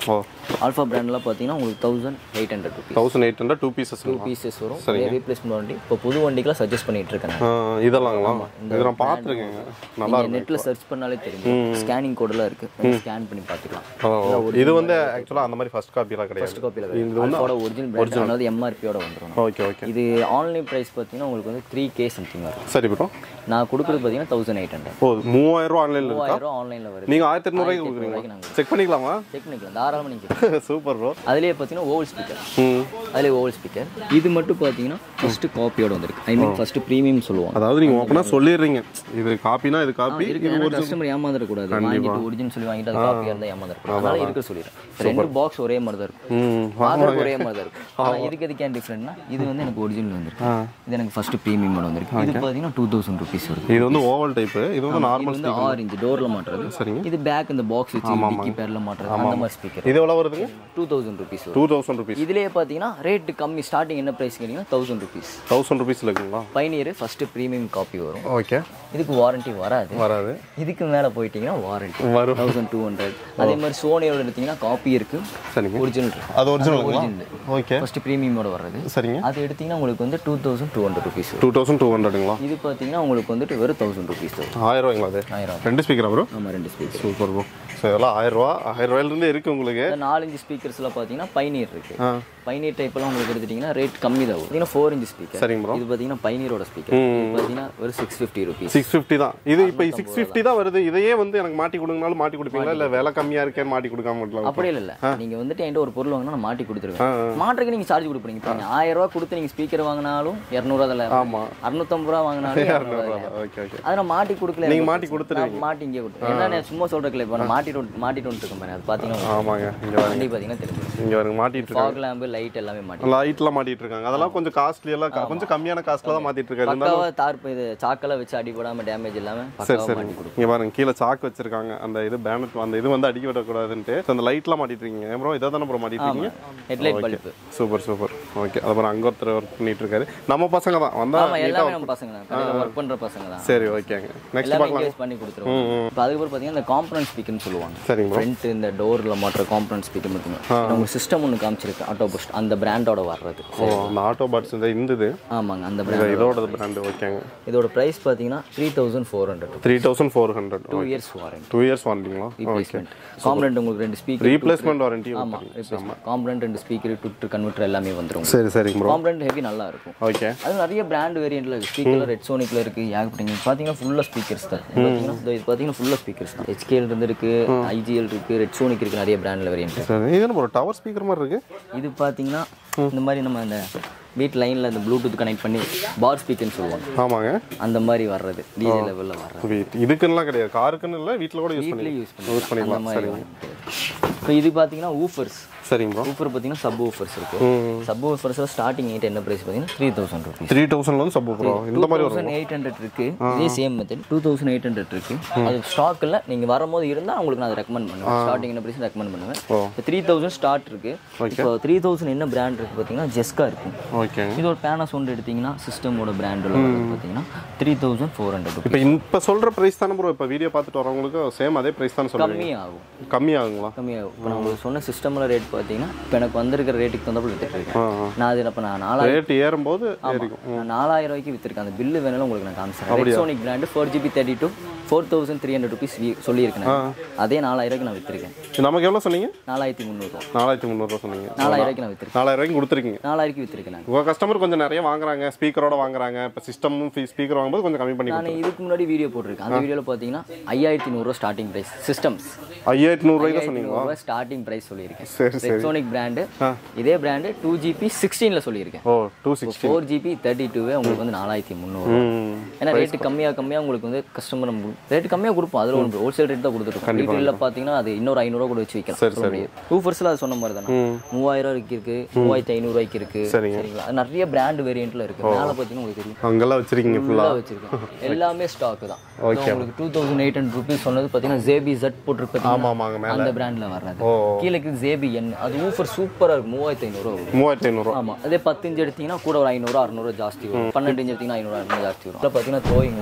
ஓ ஆல்ஃபா பிராண்ட்லாம் பார்த்தீங்கன்னா உங்களுக்கு thousand eight hundred rupees thousand eight hundred two pieces two pieces வரும். ரீப்ளேஸ்மெண்ட் வண்டி இப்போ புது வண்டிக்கெலாம் சஜஸ்ட் பண்ணிட்டு இருக்கேன். இதெல்லாங்களா இது நான் பார்த்துருக்கேன். நல்லா இருக்கும். நெட்டில் சர்ச் பண்ணாலே தெரியும். ஸ்கேனிங் கோடெல்லாம் இருக்குது. ஸ்கேன் பண்ணி பார்த்துக்கலாம். இது வந்து ஆக்சுவலாக அந்த மாதிரி ஃபர்ஸ்ட் காப்பிலாம் கிடையாது. ஃபர்ஸ்ட் காப்பியில் இது வந்து ஒரிஜினல் பிராண்ட், அதாவது எம்ஆர்பியோட வந்துடும். Okay okay. இது ஆன்லைன் ப்ரைஸ் பார்த்தீங்கன்னா உங்களுக்கு வந்து த்ரீ கே சம்திங் வரும். சரி ப்ரோ. நான் கொடுக்குறது பார்த்தீங்கன்னா தௌசண்ட் எயிட் ஹண்ட்ரட். ஓ மூவாயிரம் ரூபா ஆன்லைனில் இருக்கா? மூவாயிரம் ரூபா ஆன்லைனில் வருது. நீங்கள் ஆயிரத்தி எட்நூறுவாய்க்கு கொடுக்குறீங்களா? செக் பண்ணிக்கலாமா? செக் பண்ணிக்கலாம், தாராளமாக நீங்கள். Super bro. அதுலேயே பார்த்தீங்கன்னா ஓவல் ஸ்பீக்கர். அதுலேயே ஓவல் ஸ்பீக்கர். இது மட்டும் பார்த்தீங்கன்னா ஃபர்ஸ்ட் காப்பியோட வந்திருக்கு. ஐ மீன் ஃபர்ஸ்ட் ப்ரீமியம் சொல்லுவாங்க. அதாவது நீங்கள் ஓப்பனாக சொல்லிடுறீங்க இது காப்பினா இது காப்பி. கஸ்டமர் ஏமாந்துடக்கூடாது. வாங்கிட்டு ஒரிஜினல் சொல்லி வாங்கிட்டு அது காப்பியாக இருந்தால் ஏமாந்துடக்கூடாது. அதனால இருக்க சொல்லிடுறேன். ரெண்டு பாக்ஸ் ஒரே மாதிரி தான் இருக்கும். பார்க்க ஒரே மாதிரி தான் இருக்கும். ஆனால் இதுக்கு எதுக்கு ஏன் டிஃப்ரெண்ட்னா இது வந்து எனக்கு ஒரிஜினல் வந்திருக்கு. இது எனக்கு ஃபர்ஸ்ட் ப்ரீமியம் வந்திருக்கு. இது பார்த்தீங்கன்னா டூ தௌசண்ட் ருபீஸ் வரும். இது வந்து ஓவல் டைப். இது வந்து நார்மல் வந்து ஆரஞ்சு டோர்ல மாட்டுறது. சரிங்க. இது பேக் இந்த பாக்ஸ் வச்சு டிக்கி பேர்ல மாட்டுறது. அந்த மாதிரி ஸ்பீக்கர். இது எவ்வளவு வருதுங்க? Two thousand rupees. Two thousand rupees. இதுலயே பாத்தீங்கன்னா ரேட் கம்மி. ஸ்டார்டிங் என்ன பிரைஸ் கேட்டீங்கன்னா தௌசண்ட் ருபீஸ். தௌசண்ட் ருபீஸ்ல இருக்குங்களா? பைனியர் ஃபர்ஸ்ட் ப்ரீமியம் காப்பி வரும். ஓகே. இதுக்கு வாரண்டி வராது. வராது. இதுக்கு மேல போயிட்டீங்கன்னா வாரண்டி வரும். Thousand two hundred. அதே மாதிரி சோனியோட எடுத்தீங்கன்னா காப்பி இருக்கு. சரிங்க. ஒரிஜினல் இருக்கு. அது ஒரிஜினல். ஓகே. ஃபர்ஸ்ட் ப்ரீமியமோட வர்றது. சரிங்க. அது எடுத்தீங்கன்னா உங்களுக்கு வந்து two thousand two hundred rupees. Two thousand two ஹண்ட்ரட்ங்களா? இது பாத்தீங்கன்னா உங்களுக்கு வந்துட்டு வெறும் தௌசண்ட் ருபீஸ் தான். ஆயிரம் ரூபாய்ங்களா? அது ஆயிரம். ரெண்டு ஸ்பீக்கரா ப்ரோ? ஆமா ரெண்டு ஸ்பீக்கர். Super bro. ஸோ இதெல்லாம் ஆயிரம் ரூபா ஆயிரம் ரூபாயிலிருந்து இருக்குது உங்களுக்கு. நாலஞ்சு ஸ்பீக்கர்ஸ்லாம் பார்த்தீங்கன்னா பைனியர் இருக்கு. பைனியர் டைப்லாம் உங்களுக்கு எடுத்துட்டீங்கன்னா ரேட் கம்மி தான். பார்த்தீங்கன்னா ஃபோர் இன்ச் ஸ்பீக்கர். சரிங்க ப்ரோ. இது பார்த்தீங்கன்னா பைனியரோட ஸ்பீக்கர். இது பார்த்தீங்கன்னா ஒரு six fifty rupees. Six fifty தான். இது இப்போ சிக்ஸ் ஃபிஃப்டி தான் வருது. இதையே வந்து எனக்கு மாட்டி கொடுங்கனாலும் மாட்டி கொடுப்பீங்களா? இல்லை விலை கம்மியாக இருக்கேன்னு மாட்டி கொடுக்காம மட்டும் அப்படியே இல்லை. நீங்கள் வந்துட்டு என்கிட்ட ஒரு பொருள் வாங்கினா நான் மாட்டி கொடுத்துருவேன். மாட்டுறதுக்கு நீங்கள் சார்ஜ் கொடுப்பீங்க. இப்போ நீங்கள் ஆயிரம் ரூபா கொடுத்து நீங்கள் ஸ்பீக்கர் வாங்கினாலும் இரநூறுவா அதில். ஆமாம். அறுநூத்தம்பது ரூபா வாங்கினாலும் இரநூறுவா. Okay okay. அதை நான் மாட்டி கொடுக்கல. நீங்கள் மாட்டி கொடுத்துருவீங்க. மாட்டி இங்கே கொடுத்து என்ன நான் சும்மா சொல்கிறேன். இப்போ நான் மாட்டிட்டு மாட்டிட்டு வந்துட்டு இருக்கேன். அது பார்த்தீங்கன்னா ஆமாங்க. இங்கே வண்டி பார்த்தீங்கன்னா தெரியும். இங்கே வருங்க மாட்டிட்டு இருக்காங்க. ஃபாக் லேம்ப் லைட் எல்லாமே மாட்டி லைட்லாம் மாட்டிட்டு இருக்காங்க. அதெல்லாம் கொஞ்சம் காஸ்ட்லி எல்லாம் கொஞ்சம் கம்மியான காஸ்ட்ல தான் மாட்டிட்டு இருக்காங்க. பக்காவா தார்ப்பு இது சாக்கெல்லாம் வச்சு அடிபடாம டேமேஜ் இல்லாம பக்காவா மாட்டி கொடுக்கும். இங்க பாருங்க கீழ சாக்கு வச்சிருக்காங்க. அந்த இது பேனட் அந்த இது வந்து அடிக்க விட கூடாதுன்னு அந்த லைட்லாம் மாட்டிட்டு இருக்கீங்க. ப்ரோ இத தான ப்ரோ மாட்டிட்டு இருக்கீங்க? Headlight bulb. Super super. Okay. அப்புறம் அங்க ஒருத்தர் வர்க் பண்ணிட்டு இருக்காரு. நம்ம பசங்க தான் வந்தா. ஆமா எல்லாமே நம்ம பசங்க தான். கடையில வர்க் பண்ற பசங்க தான். சரி ஓகேங்க. நெக்ஸ்ட் பார்க்கலாம். கேஸ் பண்ணி கொடுத்துருவோம். இப்போ அதுக்கு அப்புறம் பாத்தீங்கன்னா இந்த காம்பனன்ட் ஸ்பீக்கர்னு சொல்லுவாங்க. சரிங்க ப்ரோ. ஃப்ரண்ட் இந்த டோர்ல மாட்ற காம்பனன்ட் ஸ்பீக்கர் மட்டும். நம்ம சிஸ்டம் ஒன்னு காமிச்சிருக்கு. ஆட்டோ பூஸ்ட் அந்த பிராண்டோட வர்றது. ஓ அந்த ஆட்டோ பாட்ஸ் இந்த இந்தது. ஆமாங்க அந்த பிராண்ட். இதோட பிராண்ட் ஓகேங்க. இதோட பிரைஸ் பாத்தீங்கன்னா three thousand four hundred. Three thousand four hundred. Two years warranty. Two years வாரண்டிங்களா? ஓகே. காம்பனன்ட் உங்களுக்கு ரெண்டு ஸ்பீக்கர் ரீப்ளேஸ்மென்ட் வாரண்டி. ஆமா காம்பனன்ட் ரெண்டு ஸ்பீக்கர் டுட் கன்வெர்ட்டர் எல்லாமே வந்துரும். சரி சரிங்க ப்ரோ. காம்பனன்ட் ஹெவி நல்லா இருக்கும். ஓகே. அது நிறைய பிராண்ட் வேரியன்ட்ல இருக்கு. ஸ்பீக்கர்ல ரெட் சோனிக்ல இருக்கு. ஏகப்பட்டங்க பாத்தீங்கன்னா ஃபுல்லா ஸ்பீக்கர்ஸ் தான். பாத்தீங்கன்னா இது பாத்தீங்கன்னா ஃபுல்லா ஸ்பீக்கர்ஸ் தான். H K L இருந்து இருக்கு, I G L இருக்கு, ரெட் சோனிக் இருக்கு. நிறைய பிராண்ட்ல வேரியன்ட். சரி இது என்ன ப்ரோ டவர் ஸ்பீக்கர் மாதிரி இருக்கு? இது பாத்தீங்கன்னா இந்த மாதிரி நம்ம அந்த வீட் லைன்ல அந்த ப்ளூடூத் கனெக்ட் பண்ணி பார் ஸ்பீக்கர்னு சொல்லுவாங்க. ஆமாங்க. அந்த மாதிரி வர்றது டிஜே லெவல்ல வர்றது. இதுக்குன்னலாம் கிடையாது. காருக்குன்னு இல்ல வீட்ல கூட யூஸ் பண்ணி யூஸ் பண்ணிக்கலாம். சரிங்க. இப்போ இது பாத்தீங்கன்னா ஊஃபர்ஸ். சரிங்க ப்ரோ. ஊஃபர் பாத்தீங்கன்னா சப் ஊஃபர்ஸ் இருக்கு. சப் ஊஃபர்ஸ்ல ஸ்டார்டிங் ரேட் என்ன பிரைஸ் பாத்தீங்கன்னா த்ரீ தௌசண்ட் ருபீஸ். த்ரீ தௌசண்ட்ல வந்து சப் ப்ரோ இந்த மாதிரி வரும். எயிட் ஹண்ட்ரட் இருக்கு. இதே same method two thousand eight hundred இருக்கு. அது ஸ்டாக்ல நீங்க வரும்போது இருந்தா உங்களுக்கு நான் ரெக்கமெண்ட் பண்ணுவேன். ஸ்டார்டிங் என்ன பிரைஸ் ரெக்கமெண்ட் பண்ணுவேன். இப்போ த்ரீ தௌசண்ட் ஸ்டார்ட் இருக்கு. இப்போ த்ரீ தௌசண்ட் என்ன பிராண்ட் இருக்கு பாத்தீங்கன்னா ஜெஸ்கா இருக்கு. ஓகே. இது ஒரு பேனாசோனிக் எடுத்தீங்கன்னா சிஸ்டமோட பிராண்ட்ல பாத்தீங்கன்னா த்ரீ தௌசண்ட் ஃபோர் ஹண்ட்ரட். இப்போ இப்ப சொல்ற பிரைஸ் தானே ப்ரோ? இப்போ வீடியோ பார்த்துட்டு வரவங்களுக்கு சேம் அதே பிரைஸ் தான் சொல்றீங்க. கம்மி ஆகும். கம்மி ஆகுங்களா? கம்மி ஆகும். இப்போ நம்ம சொன்ன சிஸ்டம்ல ரேட் பாத்தீங்கன்னா இப்போ எனக்கு வந்திருக்கிற ரேட்டுக்கு தகுந்தப்ப வித்துட்டு இருக்கேன். நான் அது அப்ப நான் நாலாயிரம் ரேட் ஏறும்போது ஏறிக்கும். நான் நாலாயிரம் ரூபாய்க்கு வித்திருக்கேன். அந்த பில்லு வேணாலும் உங்களுக்கு நான் காமிச்சேன். Redsonic brand four GB thirty two four thousand three hundred rupees சொல்லியிருக்கேன். அதே நாலாயிரம் ரூபாய்க்கு நான் வித்திருக்கேன். நமக்கு எவ்வளோ சொன்னீங்க? நாலாயிரத்தி முந்நூறு. நாலாயிரத்தி முந்நூறுவா சொன்னீங்க. நாலாயிரம் ரூபாய்க்கு நான் வித்திருக்கேன். நாலாயிரம் ரூபாய்க்கு கொடுத்துருக்கீங்க. நாலாயிரக்கு வித்திருக்கேன். உங்கள் கஸ்டமர் கொஞ்சம் நிறைய வாங்குறாங்க, ஸ்பீக்கரோட வாங்குறாங்க. இப்போ சிஸ்டமும் ஸ்பீக்கர் வாங்கும்போது கொஞ்சம் கம்மி பண்ணி. நான் இதுக்கு முன்னாடி வீடியோ போட்டிருக்கேன். அந்த வீடியோவில் பார்த்தீங்கன்னா ஐயாயிரத்தி நூறுரூவா ஸ்டார்டிங் பிரைஸ் சிஸ்டம்ஸ். ஐயாயிரத்தி நூறுரூவாய்க்கு சொன்னீங்களா? ஸ்டார்டிங் பிரைஸ் சொல்லியிருக்கேன். சரி சரி. Redsonic brand. இதே பிராண்டு டூ ஜிபி சிக்ஸ்டீனில் சொல்லியிருக்கேன். ஓ two sixty. Four GB thirty டூவே உங்களுக்கு வந்து நாலாயிரத்தி முந்நூறு. ஏன்னா ரேட்டு கம்மியாக கம்மியாக உங்களுக்கு வந்து கஸ்டமர் ரேட்டு கம்மியாக கொடுப்போம். அதில் ஒரு ஹோல்சேல் ரேட் தான் கொடுத்துருக்கோம். ரீட்டெயிலில் பார்த்தீங்கன்னா அது இன்னொரு ஐநூறுவா கூட வச்சு விற்கலாம். சரி சரி. ஊஃபர்ஸில் அது சொன்ன மாதிரி தானே மூவாயிரம் ரூபாய்க்கு இருக்கு, மூவாயிரத்தி ஐநூறுரூவாய்க்கு இருக்கு. சரிங்களா? நிறைய பிராண்ட் வேரியன்ட்ல இருக்கு. மேலே பார்த்தீங்கன்னா உங்களுக்கு தெரியும். அங்கெல்லாம் வச்சிருக்கீங்க. ஃபுல்லாக வச்சிருக்கேன். எல்லாமே ஸ்டாக் தான். உங்களுக்கு two thousand eight hundred rupees சொன்னது பார்த்தீங்கன்னா ஜேபி ஜெட் போட்டிருக்கு. ஆமாம் ஆமாங்க. மேலே அந்த பிராண்ட்ல வர்றது. கீழே ஜேபி என் அது ஊஃபர் சூப்பராக இருக்கும். மூவாயிரத்தி ஐநூறுரூவா வரும். மூவாயிரத்தி ஐநூறுரூவா. ஆமாம். அதே பத்து இன்ச்சு எடுத்தீங்கன்னா கூட ஒரு ஐநூறு அறுநூறு ஜாஸ்தி வரும். பன்னெண்டு இன்ச்சு எடுத்தீங்கன்னா ஐநூறு அறுநூறு ஜாஸ்தி வரும். அதில் பார்த்தீங்கன்னா த்ரோயிங் ஊக்கு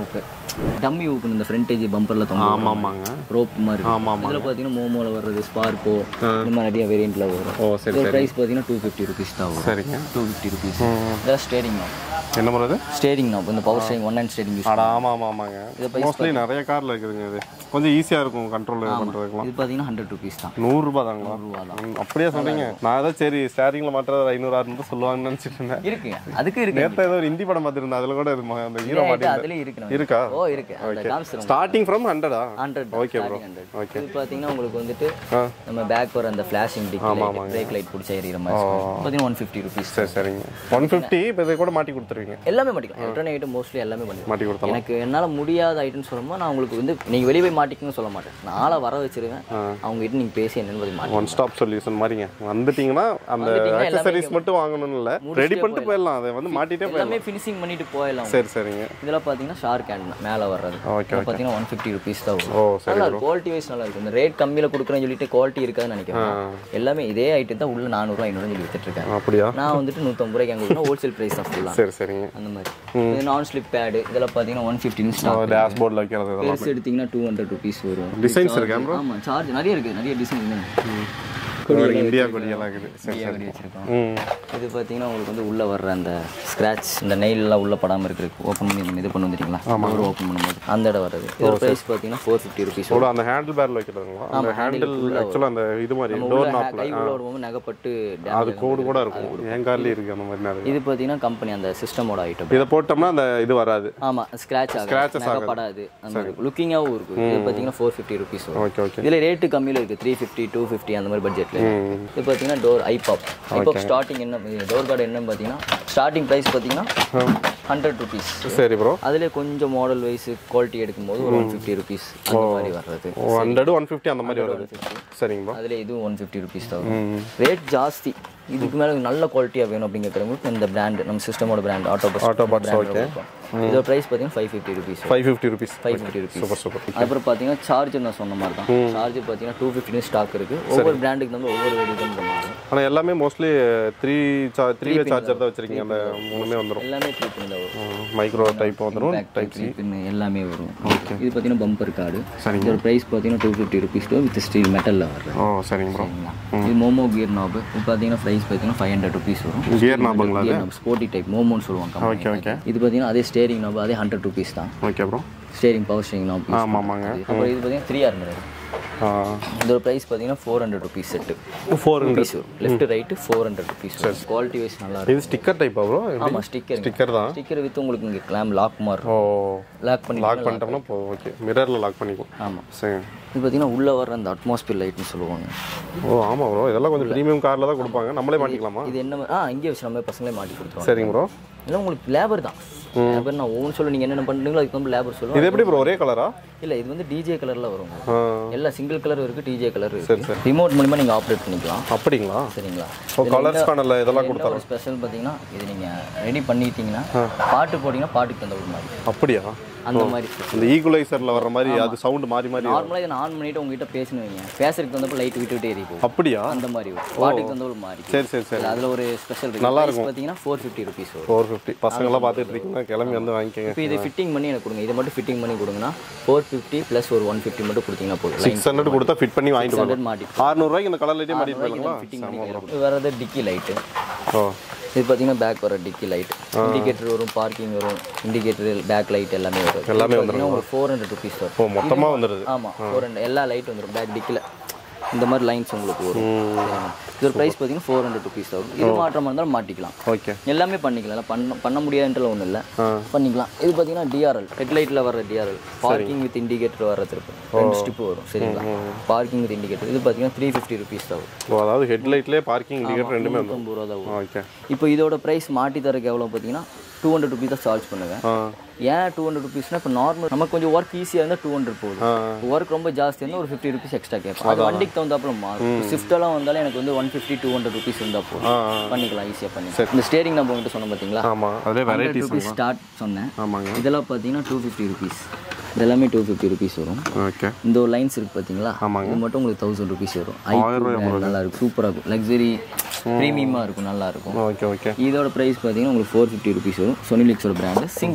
டம்மி ஊக்கு இந்த ஃப்ரண்ட் ஏஜ் பம்பர்ல தொங்க ஆமா ஆமாங்க ரோப் மாதிரி ஆமா ஆமா இதுல பாத்தீங்கன்னா மோமோல வர்றது ஸ்பார்க்கோ இந்த மாதிரி நிறைய வேரியன்ட்ல வரும் ஓ சரி இதோட பிரைஸ் பாத்தீங்கன்னா டூ ஃபிஃப்டி ருபீஸ் தான் வரும் சரிங்க டூ ஃபிஃப்டி ருபீஸ் இதெல்லாம் ஸ்டேரிங் நாப் என்ன பண்ணுறது ஸ்டேரிங் நாப் இந்த power steering one hand steering use அட ஆமா ஆமா ஆமாங்க மோஸ்ட்லி நிறைய கார்ல இருக்குதுங்க இது கொஞ்சம் ஈஸியா இருக்கும் கண்ட்ரோல் பண்றதுக்குலாம் இது பாத்தீங்கன்னா ஹண்ட்ரட் ருபீஸ் தான் நூறு ரூபாய் தாங்களா அப்படியே சொல்றீங்க நான் அதான் சரி ஸ்டேரிங்ல மாட்டுறது ஐநூறு அறுநூறு சொல்லுவாங்கன்னு நினைச்சிட்டு இருந்தேன் இருக்கு அதுக்கு இருக்கு நேத்து ஏதோ ஒரு ஹிந்தி படம் பார்த்திருந்தேன் அதுல கூட அந்த ஹீரோ மாட்டி அதுலயே இருக்கு இருக்கா ஓ இருக்கு அந்த காம்ஸ் ஸ்டார்டிங் ஃப்ரம் ஹண்ட்ரடா ஹண்ட்ரட் ஓகே ப்ரோ ஓகே இது பாத்தீங்கன்னா உங்களுக்கு வந்துட்டு நம்ம பேக் வர அந்த ஃபிளாஷிங் டிக் பிரேக் லைட் புடிச்ச ஏறிற மாதிரி பாத்தீங்கன்னா ஒன் ஃபிஃப்டி ருபீஸ் சரி சரிங்க ஒன் ஃபிஃப்டி இப்போ இதை கூட மாட்டி கொடுத்துருவீங்க எல்லாமே மாட்டிக்கலாம் எலக்ட்ரானிக் ஐட்டம் மோஸ்ட்லி எல்லாமே பண்ணிக்கலாம் மாட்டி கொடுத்தலாம் எனக்கு என்னால முடியாத ஐட்டம் சொல்லும்போது நான் உங்களுக்கு வந்து நீங்க வெளியே போய் மாட்டிக்கணும்னு சொல்ல மாட்டேன் நான் ஆளை வர வச்சிருவேன் அவங்க கிட்ட நீங்க பேசி என்னன்னு போய் மாட்டி ஒன் ஸ்டாப் சொல்யூஷன் மாதிரிங்க வந்துட்டீங்கன்னா அந்த அக்சஸரீஸ் மட்டும் வாங்கணும்னு இல்ல ரெடி பண்ணிட்டு போயிடலாம் அதை வந்து மாட்டிட்டே போயிடலாம் எல்லாமே ஃபினிஷிங் பண்ணிட்டு போயிடலாம் சரி சரிங்க இதெல்லாம் பாத்தீங்கன்னா ஷார்க் ஹேண்ட் மேல வர்றது ஓகே பாத்தீங்கன்னா ஒன் ஃபிஃப்டி ருபீஸ் தான் வரும் ஓ சரி குவாலிட்டி வைஸ் நல்லா இருக்கும் இந்த ரேட் கம்மியில கொடுக்குறேன்னு சொல்லிட்டு குவாலிட்டி இருக்காதுன்னு நினைக்கிறேன் எல்லாமே இதே ஐட்டம் தான் உள்ள நானூறு ஐநூறு சொல்லி வித்துட்டு இருக்கேன் அப்படியா நான் வந்துட்டு நூற்றம்பது ரூபாய்க்கு அங்கே ஹோல்சேல் பிரைஸ் தான் ஃபுல்லாக சரி சரிங்க அந்த மாதிரி இது நான் ஸ்லிப் பேடு இதெல்லாம் பார்த்தீங்கன்னா ஒன் ஃபிஃப்டின்னு ஸ்டாக் டேஷ்போர்டில் வைக்கிறது இதெல்லாம் பெருசு எடுத்தீங்கன்னா டூ ஹண்ட்ரட் ருபீஸ் வரும் டிசைன்ஸ் இருக்கா ப்ரோ ஆமாம் சார்ஜ் நிறைய இருக்குது நிறைய டிசைன் இந்தியா கொடியெல்லாம் இருக்குது சரி சரி வச்சிருக்கோம் இது பார்த்தீங்கன்னா உங்களுக்கு வந்து உள்ளே வர்ற அந்த ஸ்க்ராட்ச் இந்த நெயிலெலாம் உள்ளே படாமல் இருக்கிறதுக்கு ஓப்பன் பண்ணி இது பண்ணி வந்துட்டீங்களா ஒரு ஓப்பன் பண்ணும்போது அந்த இடம் வருது இதோட ப்ரைஸ் பார்த்தீங்கன்னா ஃபோர் ஃபிஃப்டி ருபீஸ் வரும் அந்த ஹேண்டில் பேரில் வைக்கிறதுங்களா அந்த ஹேண்டில் ஆக்சுவலாக அந்த இது மாதிரி டோர் நாப்பில் கை உள்ள வரும்போது நகைப்பட்டு அது கோடு கூட இருக்கும் என் கார்லேயே இருக்குது அந்த மாதிரி நிறைய இது பார்த்தீங்கன்னா கம்பெனி அந்த சிஸ்டமோட ஐட்டம் இதை போட்டோம்னா அந்த இது வராது ஆமாம் ஸ்க்ராட்ச் ஆகும் நகைப்படாது அந்த மாதிரி லுக்கிங்காகவும் இருக்கும் இது பார்த்தீங்கன்னா ஃபோர் ஃபிஃப்டி ருபீஸ் வரும் ஓகே ஓகே இதில் ரேட்டு கம்மியில் இருக்குது த்ரீ ஃபிஃப்டி டூ ஃபிஃப்டி அந்த மாதிரி பட்ஜெட்டில் இது பார்த்தீங்கன்னா டோர் ஐபாப் ஐபாப் ஸ்டார்டிங் என்ன டோர் கார்டு என்னன்னு பார்த்தீங்கன்னா ஸ்டார்டிங் ப்ரைஸ் பார்த்தீங்கன்னா ஹண்ட்ரட் ருபீஸ் சரி ப்ரோ அதிலே கொஞ்சம் மாடல் வைஸ் குவாலிட்டி எடுக்கும்போது ஒரு ஒன் ஃபிஃப்டி ருபீஸ் அந்த மாதிரி வர்றது ஹண்ட்ரட் ஒன் ஃபிஃப்டி அந்த மாதிரி வருது சரிங்க ப்ரோ அதில் இதுவும் ஒன் ஃபிஃப்டி ருபீஸ் தான் ரேட் ஜாஸ்தி இதுக்கு மேலே நல்ல குவாலிட்டியாக வேணும் அப்படிங்கிறவங்களுக்கு இந்த பிராண்ட் நம்ம சிஸ்டமோட brand auto bus auto parts okay இதோட ப்ரைஸ் பார்த்தீங்கன்னா five fifty rupees five fifty rupees five fifty rupees super super அப்புறம் பார்த்தீங்கன்னா சார்ஜர் நான் சொன்ன மாதிரி தான் சார்ஜர் பார்த்தீங்கன்னா டூ ஃபிஃப்டின்னு ஸ்டாக் இருக்குது ஒவ்வொரு பிராண்டுக்கு வந்து ஒவ்வொரு வெடிக்கும் பண்ணுவாங்க ஆனால் எல்லாமே mostly three three way charger தான் வச்சிருக்கீங்க அந்த மூணுமே வந்துடும் எல்லாமே த்ரீ பின் தான் வரும் மைக்ரோ டைப் வந்துடும் டைப் த்ரீ பின் எல்லாமே வரும் ஓகே இது பார்த்தீங்கன்னா பம்பர் கார்டு சரிங்க இதோட ப்ரைஸ் பார்த்தீங்கன்னா two fifty rupees with steel மெட்டலில் வரும் ஓ சரிங்க ப்ரோ இது மோமோ கியர் நாப் இது பார்த்தீங்கன்னா ப்ரைஸ் பார்த்தீங்கன்னா ஃபைவ் ஹண்ட்ரட் ருபீஸ் வரும் கியர் நாபுங்களா அது ஸ்போர்ட்டி டைப் மோமோன்னு சொல்லுவாங்க ஓகே ஓகே இது பார்த்தீங்கன்னா அதே ஸ்டேரிங் நாப் அதே ஹண்ட்ரட் ருபீஸ் தான் okay bro steering power steering knob ஆமாம் ஆமாங்க அப்புறம் இது பார்த்தீங்கன்னா த்ரீ ஆர் மிரர் இதோட ப்ரைஸ் பார்த்தீங்கன்னா four hundred rupees set four hundred left right four hundred rupees quality wise நல்லா இருக்கும் இது ஸ்டிக்கர் டைப்பா ப்ரோ ஆமாம் ஸ்டிக்கர் ஸ்டிக்கர் தான் ஸ்டிக்கர் வித் உங்களுக்கு இங்கே கிளாம் லாக் மாதிரி ஓ லாக் பண்ணி லாக் பண்ணிட்டோம்னா போ ஓகே மிரரில் லாக் பண்ணிக்குவோம் ஆமாம் சரி இது பார்த்தீங்கன்னா உள்ளே வர அந்த அட்மாஸ்பியர் லைட்னு சொல்லுவாங்க ஓ ஆமாம் ப்ரோ இதெல்லாம் கொஞ்சம் ப்ரீமியம் காரில் தான் கொடுப்பாங்க நம்மளே மாட்டிக்கலாமா இது என்ன ஆ இங்கே வச்சு நம்ம பசங்களே மாட்டி கொடுத்துருவோம் சரிங்க ப்ரோ இல்லை உங்களுக்கு லேபர் தான் லேபர் நான் ஒவ்வொன்று சொல்ல நீங்கள் என்னென்ன பண்ணுறீங்களோ அதுக்கு வந்து லேபர் சொல்லுவோம் இது எப்படி ப்ரோ ஒரே கலரா இல்லை இது வந்து டிஜே கலரில் வரும் ஆ எல்லா சிங்கிள் கலர் இருக்குது டிஜே கலர் சரி இருக்குது சரி ரிமோட் மூலிமா நீங்கள் ஆப்ரேட் பண்ணிக்கலாம் அப்படிங்களா சரிங்களா ஓ கலர்ஸ் பேனல் இதெல்லாம் கொடுத்தாங்க ஒரு ஸ்பெஷல் பார்த்தீங்கன்னா இது நீங்கள் ரெடி பண்ணிட்டீங்கன்னா பாட்டு போட்டிங்கன்னா பாட்டுக்கு தந்த ஒரு மாதிரி அப்படியா அந்த மாதிரி இந்த ஈக்குவலைசரில் வர மாதிரி அது சவுண்ட் மாறி மாறி நார்மலாக இதை ஆன் பண்ணிட்டு உங்ககிட்ட பேசணுவீங்க பேசுறதுக்கு வந்தப்போ லைட் விட்டு விட்டு எரிக்கும் அப்படியா அந்த மாதிரி பாட்டுக்கு தந்த ஒரு மாதிரி சரி சரி சரி அதில் ஒரு ஸ்பெஷல் நல்லா இருக்கும் பார்த்தீங்கன்னா ஃபோர் ஃபிஃப்டி ருபீஸ் வரும் ஃபோர் ஃபிஃப்டி பசங்களாம் பார்த்துட்டு இருக்கீங்கன்னா கிளம்பி வந்து வாங்கிக்கோங்க இப்போ இதை ஃபிட்டிங் பண்ணி எனக்கு கொடுங்க இதை மட்டும் ஃபிட்டிங் பண்ணி கொடுங்கன்னா ஃபோர் ஃபிஃப்டி ப்ளஸ் ஒரு ஒன் ஃபிஃப்டி மட்டும் கொடுத்தீங்கன்னா போதும் சிக்ஸ் ஹண்ட்ரட் கொடுத்தா ஃபிட் பண்ணி வாங்கிட்டு ஹண்ட்ரட் மாட்டி அறுநூறுவாய்க்கு இந்த கலர் லைட்டே மாட்டிட்டு போயிருங்களா ஃபிட்டிங் பண்ணி வரது டிக்கி லைட்டு ஓ இது பார்த்தீங்கன்னா பேக் வர டிக்கி லைட் இண்டிகேட்டர் வரும் பார்க்கிங் வரும் இண்டிகேட்டர் பேக் லைட் எல்லாமே வரும் எல்லாமே வந்துடும் உங்களுக்கு ஃபோர் ஹண்ட்ரட் ருபீஸ் வரும் ஓ மொத்தமாக வந்துடுது ஆமாம் ஃபோர் ஹண்ட்ரட் எல்லா லைட் வந்துடும் பேக் டிக்கில் இந்த மாதிரி லைன்ஸ் உங்களுக்கு வரும் இதோட ப்ரைஸ் பார்த்தீங்கன்னா ஃபோர் ஹண்ட்ரட் ருபீஸ் வரும் இது மாற்றமாக இருந்தாலும் மாட்டிக்கலாம் ஓகே எல்லாமே பண்ணிக்கலாம் பண்ண பண்ண முடியாதுன்ற ஒன்றும் இல்லை பண்ணிக்கலாம் இது பார்த்தீங்கன்னா டிஆர்எல் ஹெட்லைட்டில் வர டிஆர்எல் பார்க்கிங் வித் இண்டிகேட்டர் வர்றது இருக்கு ரெண்டு ஸ்டிப்பு வரும் சரிங்களா பார்க்கிங் வித் இண்டிகேட்டர் இது பார்த்தீங்கன்னா த்ரீ ஃபிஃப்டி ருபீஸ் தான் வரும் ஓ அதாவது ஹெட்லைட்லேயே பார்க்கிங் இண்டிகேட்டர் ரெண்டுமே வந்துடும் ஐம்பது ரூபா தான் வரும் ஓகே இப்போ இதோட ப்ரைஸ் மாட்டி தரக்கு எவ்வளோ பார்த்தீங்கன்னா டூ ஹண்ட்ரட் ருபீஸ் தான் சார்ஜ் பண்ணுவேன் ஏன் டூ ஹண்ட்ரட் ருபீஸ்னா இப்போ நார்மல் நமக்கு கொஞ்சம் ஒர்க் ஈஸியாக இருந்தால் டூ ஹண்ட்ரட் போதும் ஒர்க் ரொம்ப ஜாஸ்தி இருந்தால் ஒரு ஃபிஃப்டி ருபீஸ் எக்ஸ்ட்ரா கேட்பேன் அது வண்டிக்கு தகுந்தாப்புல மாறும் ஷிஃப்டெல்லாம் வந்தாலும் எனக்கு வந்து one fifty two hundred rupees இருந்தால் போதும் பண்ணிக்கலாம் ஈஸியாக பண்ணிக்கலாம் இந்த ஸ்டேரிங் நம்ம வந்துட்டு சொன்னோம் பார்த்தீங்களா ஆமாம் அதிலே வெரைட்டிஸ் ருபீஸ் ஸ்டார்ட் சொன்னேன் ஆமாங்க இதெல்லாம் பார்த்தீங்கன்னா டூ ஃபிஃப்டி ருபீஸ் இதெல்லாமே டூ ஃபிஃப்டி ருபீஸ் வரும் ஓகே இந்த ஒரு லைன்ஸ் இருக்குது பார்த்தீங்களா இது மட்டும் உங்களுக்கு தௌசண்ட் ருபீஸ் வரும் நல்லா இருக்கும் சூப்பராக இருக்கும் லக்ஸரி ப்ரீமியமாக இருக்கும் நல்லா இருக்கும் ஓகே ஓகே இதோட ப்ரைஸ் பார்த்தீங்கன்னா உங்களுக்கு ஃபோர் ஃபிஃப்டி ருபீஸ் வரும் சொனிலிக்ஸோட பிராண்டு சிங்கிள்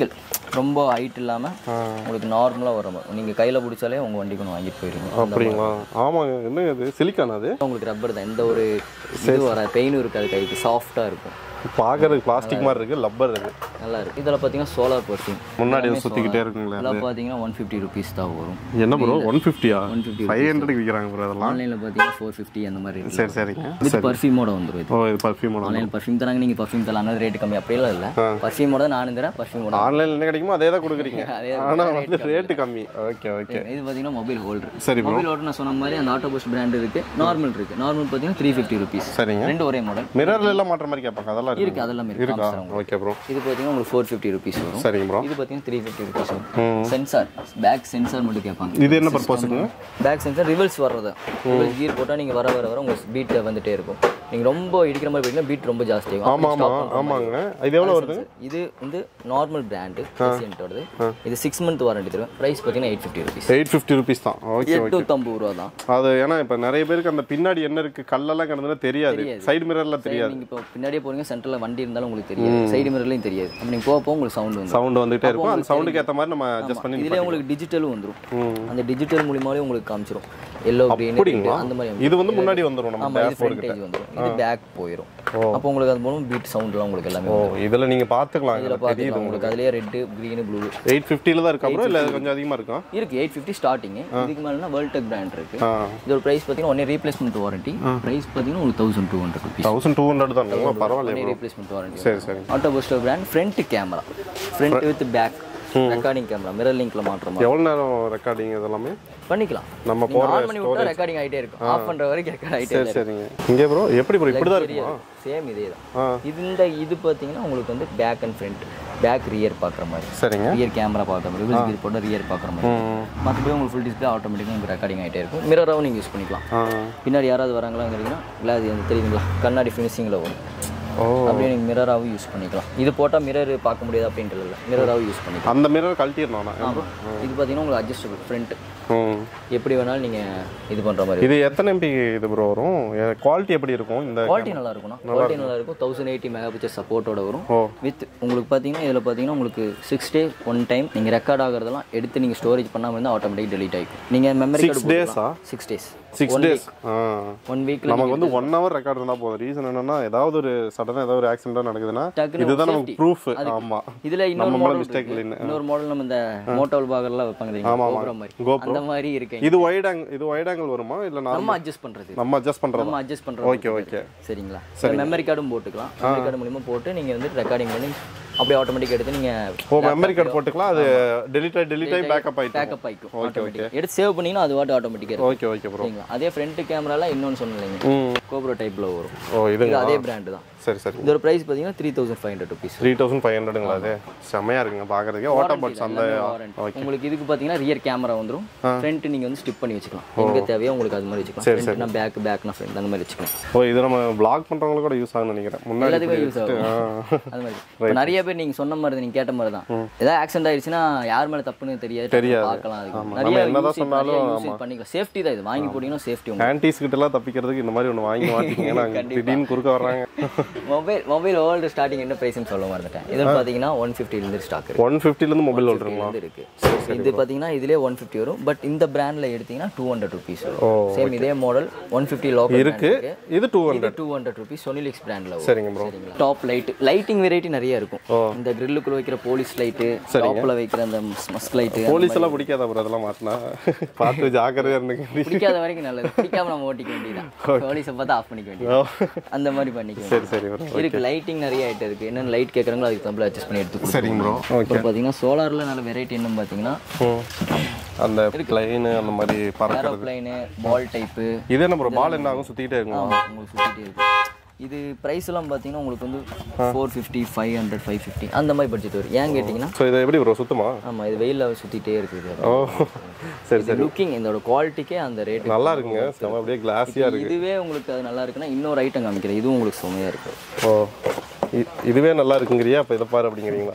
ரொம்ப ஹைட் இல்லாம உங்களுக்கு நார்மலா வரும். நீங்க கையில பிடிச்சாலே உங்க வண்டிக்கு ஒன்று வாங்கிட்டு போயிருங்க. அப்படிங்களா? ஆமாங்க. என்ன இது சிலிக்கான்? அது உங்களுக்கு ரப்பர் தான். எந்த ஒரு இது வர பெயினும் இருக்காது, கைக்கு சாஃப்டா இருக்கும். பார்க்கறதுக்கு பிளாஸ்டிக் மாதிரி இருக்கு, லப்பர் இது நல்லா இருக்கு. இதில் பார்த்தீங்கன்னா சோலார் பர்ஃபியூம் முன்னாடி சுற்றிக்கிட்டே இருக்குங்களா? இதெல்லாம் பார்த்தீங்கன்னா ஒன் ஃபிஃப்டி ருபீஸ் தான் வரும். என்ன ப்ரோ ஒன் ஃபிஃப்டியா? ஒன் ஃபிஃப்டி ஃபைவ் ஹண்ட்ரடுக்கு விற்கிறாங்க ப்ரோ. அதெல்லாம் ஆன்லைனில் பார்த்தீங்கன்னா ஃபோர் ஃபிஃப்டி அந்த மாதிரி இருக்கு. சரி சரிங்க. வித் பர்ஃப்யூமோட வந்துடும். ஓ இது பர்ஃப்யூமோட. ஆன்லைன் பர்ஃப்யூம் தராங்க, நீங்கள் பர்ஃப்யூம் தரலாம், அந்த ரேட்டு கம்மி அப்படியெல்லாம் இல்லை. பர்ஃப்யூமோட நானும் தரேன், பர்ஃப்யூமோட ஆன்லைனில் என்ன கிடைக்குமோ அதே தான் கொடுக்குறீங்க, ஆனால் வந்து ரேட்டு கம்மி. Okay okay. இது பார்த்தீங்கன்னா மொபைல் ஹோல்டர். சரி ப்ரோ. மொபைல் ஹோல்டர் நான் சொன்ன மாதிரி அந்த ஆட்டோ போஸ்ட் பிராண்ட் இருக்கு, நார்மல் இருக்கு. நார்மல் பார்த்தீங்கன்னா த்ரீ ஃபிஃப்டி ருபீஸ். சரிங்க. ரெண்டு ஒரே மாடல். மிரர்ல எல்லாம் மாற்ற மாதிரி கேட்பாங்க, அதெல்லாம் இருக்கு. அதெல்லாம் இருக்கு. Okay bro. இது பார்த்தீங்கன்னா உங்களுக்கு ஃபோர் ஃபிஃப்டி ருபீஸ் வரும். சரிங்க ப்ரோ. இது பார்த்தீங்கன்னா த்ரீ ஃபிஃப்டி ருபீஸ் வரும். சென்சார், பேக் சென்சார் மட்டும் கேட்பாங்க. இது என்ன பர்பஸ்க்கு? பேக் சென்சார் ரிவல்ஸ் வர்றது. ரிவல்ஸ் கீர் போட்டால் நீங்கள் வர வர வர உங்களுக்கு பீட் வந்துட்டே இருக்கும். நீங்கள் ரொம்ப இடிக்கிற மாதிரி போயிட்டீங்கன்னா பீட் ரொம்ப ஜாஸ்தி ஆகும். ஆமாம் ஆமாம் ஆமாங்க. இது எவ்வளோ வருது? இது வந்து நார்மல் பிராண்டு வருது. இது சிக்ஸ் மந்த் வாரண்டி தரும். ப்ரைஸ் பார்த்தீங்கன்னா eight fifty rupees. Eight fifty rupees தான். Okay okay. எட்நூற்றம்பது ரூபா தான் அது. ஏன்னா இப்போ நிறைய பேருக்கு அந்த பின்னாடி என்ன இருக்கு கல்லெல்லாம் கிடந்தா தெரியாது, சைடு மிரர்ல தெரியாது. நீங்கள் இப்போ பின்னாடியே போறீங்க, சென்டர்ல வண்டி இருந்தாலும் உங்களுக்கு தெரியாது, சைடு மிரர்லையும் தெரியாது. அப்போ நீங்கள் போக போக உங்களுக்கு சவுண்ட் வந்து சவுண்ட் வந்துட்டே இருக்கும். அந்த சவுண்டுக்கு ஏற்ற மாதிரி நம்ம அட்ஜஸ்ட் பண்ணி இதுலேயே உங்களுக்கு டிஜிட்டலும் வந்துடும். அந்த டிஜிட்டல் மூலியமாவே உங்களுக்கு காமிச்சிரும் எல்லோ கிரீன் அந்த மாதிரி. இது வந்து முன்னாடி வந்துரும், நம்ம பேக் ஃப்ரண்டேஜ் வந்துரும். இது பேக் போயிடும். அப்போ உங்களுக்கு அது மூலம் பீட் சவுண்ட்லாம் உங்களுக்கு எல்லாமே. ஓ இதுல நீங்க பாத்துக்கலாம். இதுல பாத்தீங்கன்னா உங்களுக்கு அதுலயே red green blue eight fifty ல தான் இருக்கு. அப்புறம் இல்ல கொஞ்சம் அதிகமா இருக்கா? இருக்கு. Eight fifty starting. இதுக்கு மேலனா Weightu பிராண்ட் இருக்கு. இதோட பிரைஸ் பாத்தீங்கன்னா ஒண்ணே ரீப்ளேஸ்மென்ட் வாரண்டி. பிரைஸ் பாத்தீங்கன்னா உங்களுக்கு thousand two hundred rupees. Thousand two hundred தான். ரொம்ப பரவாயில்லை. ஒண்ணே ரீப்ளேஸ்மென்ட் வாரண்டி. சரி சரி. Auto post brand front camera, front with back recording camera, mirror லிங்க்ல மாற்ற மாதிரி. எவ்வளவு நேரம் ரெக்கார்டிங் இதெல்லாம் பண்ணிக்கலாம்? நம்ம போற ஆன் பண்ணி விட்டா ரெக்கார்டிங் ஆயிட்டே இருக்கும். ஆஃப் பண்ற வரைக்கும் ரெக்கார்ட் ஆயிட்டே இருக்கும். சரி சரிங்க. இங்க ப்ரோ எப்படி ப்ரோ இப்படி தான் இருக்குமா? சேம் இதே தான். இந்த இது பாத்தீங்கன்னா உங்களுக்கு வந்து back and front, back rear பாக்குற மாதிரி. சரிங்க. ரியர் கேமரா பாக்குற மாதிரி, ரிவர்ஸ் கியர் போட்டா ரியர் பாக்குற மாதிரி. மத்தபடி உங்களுக்கு ஃபுல் டிஸ்ப்ளே ஆட்டோமேட்டிக்கா உங்களுக்கு ரெக்கார்டிங் ஆயிட்டே இருக்கும். மிரராவும் நீங்க யூஸ் பண்ணிக்கலாம். பின்னாடி யாராவது வராங்களாங்கிறீங்கன்னா கிளாஸ் வந்து தெரியுங்களா, கண்ணாடி ஃபினிஷிங்ல வரும். அப்படியே நீங்கள் மிரராகவும் யூஸ் பண்ணிக்கலாம். இது போட்டால் மிரர் பார்க்க முடியாது அப்படின்ட்டு இல்லை, மிரராகவும் யூஸ் பண்ணிக்கலாம். அந்த மிரர் கழட்டிடணும். ஆமாம். இது பார்த்தீங்கன்னா உங்களுக்கு அட்ஜஸ்டபிள் ஃப்ரண்ட், எப்படி வேணாலும் நீங்கள் இது பண்ணுற மாதிரி. இது எத்தனை எம்பி இது ப்ரோ வரும்? குவாலிட்டி எப்படி இருக்கும்? இந்த குவாலிட்டி நல்லா இருக்கும்னா குவாலிட்டி நல்லா இருக்கும். தௌசண்ட் எயிட்டி மெகா பிக்சர் சப்போர்ட்டோட வரும். வித் உங்களுக்கு பார்த்தீங்கன்னா இதில் பார்த்தீங்கன்னா உங்களுக்கு சிக்ஸ் டே ஒன் டைம் நீங்கள் ரெக்கார்ட் ஆகிறதெல்லாம் எடுத்து நீங்கள் ஸ்டோரேஜ் பண்ணாமல் இருந்தால் ஆட்டோமேட்டிக் டெலிட் ஆகிக்கும். நீங்கள் மெமரி கார்டு டேஸா? Six days six days one வீக்ல நமக்கு வந்து ஒன் ஹவர் ரெக்கார்ட் இருந்தால் போதும். ரீசன் என்னன்னா ஏதாவது ஒரு சடனாக ஏதாவது ஒரு ஆக்சிடென்ட் நடக்குதுன்னா இதுதான் நமக்கு ப்ரூஃப். ஆமா. இதுல இன்னொரு மாடல் மிஸ்டேக் இல்லை. இன்னொரு மாடல் நம்ம இந்த மோட்டோல் பாகர்லாம் வைப்பாங்க தெரியுமா? கோப்ரோ மாதிரி. அந்த மாதிரி இருக்கு. இது வைட் ஆங்கிள், இது வைட் ஆங்கிள் வருமா இல்ல நம்ம அட்ஜஸ்ட் பண்றது? நம்ம அட்ஜஸ்ட் பண்றது. நம்ம அட்ஜஸ்ட் பண்றது. Okay okay. சரிங்களா? மெமரி கார்டும் போட்டுக்கலாம். மெமரி கார்டு மூலமா போட்டு நீங்க வந்து ரெக்கார்டிங் பண்ணி அப்படியே ஆட்டோமேட்டிக்கா எடுத்து நீங்க ஓ மெமரி கார்டு போட்டுக்கலாம். அது டெலீட் ஆயி டெலீட் ஆயி பேக்கப் ஆயிடும். பேக்கப் ஆயிடும். Okay okay. எடுத்து சேவ் பண்ணீங்கன்னா அது வாட் ஆட்டோமேட்டிக்கா இருக்கும். Okay okay bro. அதே ஃப்ரண்ட் கேமரால இன்னொன்னு சொன்னீங்க, கோப்ரோ டைப்ல வரும். ஓ இது அதே பிராண்ட் தான். சரி சரி. இதோட பிரைஸ் பாத்தீங்கன்னா three thousand five hundred rupees. Three thousand five ஹண்ட்ரட்ங்களா? அது செமையா இருக்குங்க பாக்குறதுக்கு. ஆட்டோ பாட்ஸ் அந்த உங்களுக்கு இதுக்கு பாத்தீங்கன்னா ரியர் கேமரா வந்துரும். ஃப்ரண்ட் நீங்க வந்து ஸ்டிப் பண்ணி வச்சுக்கலாம். எங்க தேவையோ உங்களுக்கு அது மாதிரி வச்சுக்கலாம். ஃப்ரண்ட்னா பேக், பேக்னா ஃப்ரண்ட் அந்த மாதிரி வச்சுக்கலாம். ஓ இது நம்ம vlog பண்றவங்களுக்கு கூட யூஸ் ஆகும்னு நினைக்கிறேன். முன்னாடி எல்லாத்துக்கும் யூஸ் ஆகும். அது மாதிரி நிறைய பேர் நீங்க சொன்ன மாதிரி நீங்க கேட்ட மாதிரி தான். ஏதாவது ஆக்சிடென்ட் ஆயிடுச்சுன்னா யார் மேல தப்புன்னு தெரியாது, பார்க்கலாம். அதுக்கு நிறைய என்னதான் சொன்னாலும் யூஸ் பண்ணிக்கலாம். சேஃப்டி தான் இது. வாங்கி போட்டீங்கன்னா சேஃப்டி. ஆன்டிஸ் கிட்ட எல்லாம் தப்பிக்கிறதுக்கு இந்த மாதிரி ஒன்னு வாங்கி மாட்டீங்கன்னா திடீர்னு குறுக்க வர்றாங்க. மொபைல் மொபைல் ஹோல்டர் ஸ்டார்டிங் என்ன பிரைஸ்னு சொல்ல மறந்துட்டேன். இது பாத்தீங்கன்னா ஒன் ஃபிஃப்டி ல இருந்து ஸ்டாக் இருக்கு. ஒன் ஃபிஃப்டி ல இருந்து மொபைல் ஹோல்டர் இருக்கு. இது பாத்தீங்கன்னா இதுலயே ஒன் ஃபிஃப்டி வரும். பட் இந்த பிராண்ட்ல எடுத்தீங்கன்னா டூ ஹண்ட்ரட் ருபீஸ் வரும். சேம் இதே மாடல் ஒன் ஃபிஃப்டி லோக்கல் இருக்கு. இது two hundred two hundred rupees சொனிலிக்ஸ் பிராண்ட்ல வரும். சரிங்க bro. Top light, lighting variety நிறைய இருக்கும். இந்த கிரில்லுக்குள்ள வைக்கிற போலீஸ் லைட், டாப்ல வைக்கிற அந்த மஸ்க் லைட். போலீஸ் எல்லாம் பிடிக்காத ப்ரோ, அதெல்லாம் மாட்டனா பார்த்து ஜாக்கிரதையா இருங்க. பிடிக்காத வரைக்கும் நல்லது. பிடிக்காம நம்ம ஓட்டிக்க வேண்டியதான். போலீஸை பார்த்து ஆஃப் பண்ணிக்க வேண்டியது. அந்த மாதிரி பண்ணிக்க. சரி சரி ப்ரோ. இருக்கு லைட்டிங் நிறைய ஐட்டம் இருக்கு. என்ன லைட் கேக்குறாங்களோ அதுக்கு தம்பல அட்ஜஸ்ட் பண்ணி எடுத்து கொடுங்க. சரிங்க ப்ரோ. ஓகே. பாத்தீங்கன்னா சோலார்ல நல்ல வெரைட்டி என்னன்னு பாத்தீங்கன்னா அந்த ப்ளைன் அந்த மாதிரி பறக்கிறது, ப்ளைன் பால் டைப். இது என்ன ப்ரோ? பால் என்ன ஆகும்? சுத்திட்டே இருக்கும். உங்களுக்கு சுத்திட்டே இருக்கும். இது பிரைஸ் எல்லாம் பாத்தீங்கன்னா உங்களுக்கு வந்து four fifty, five hundred, five fifty அந்த மாதிரி பட்ஜெட் வரும். ஏன் கேட்டிங்கன்னா ஸோ இது எப்படி ப்ரோ சுத்தமா? ஆமாம், இது வெயிலில் சுற்றிட்டே இருக்குது. ஓ சரி சரி. லுக்கிங் இதோட குவாலிட்டிக்கே அந்த ரேட் நல்லா இருக்குங்க. அப்படியே கிளாஸியாக இருக்குது. இதுவே உங்களுக்கு அது நல்லா இருக்குன்னா இன்னொரு ஐட்டம் காமிக்கிறேன். இதுவும் உங்களுக்கு சுமையாக இருக்குது. ஓ இதுவே நல்லா இருக்குங்கிறியா? அப்போ இதை பாரு அப்படிங்கிறீங்களா?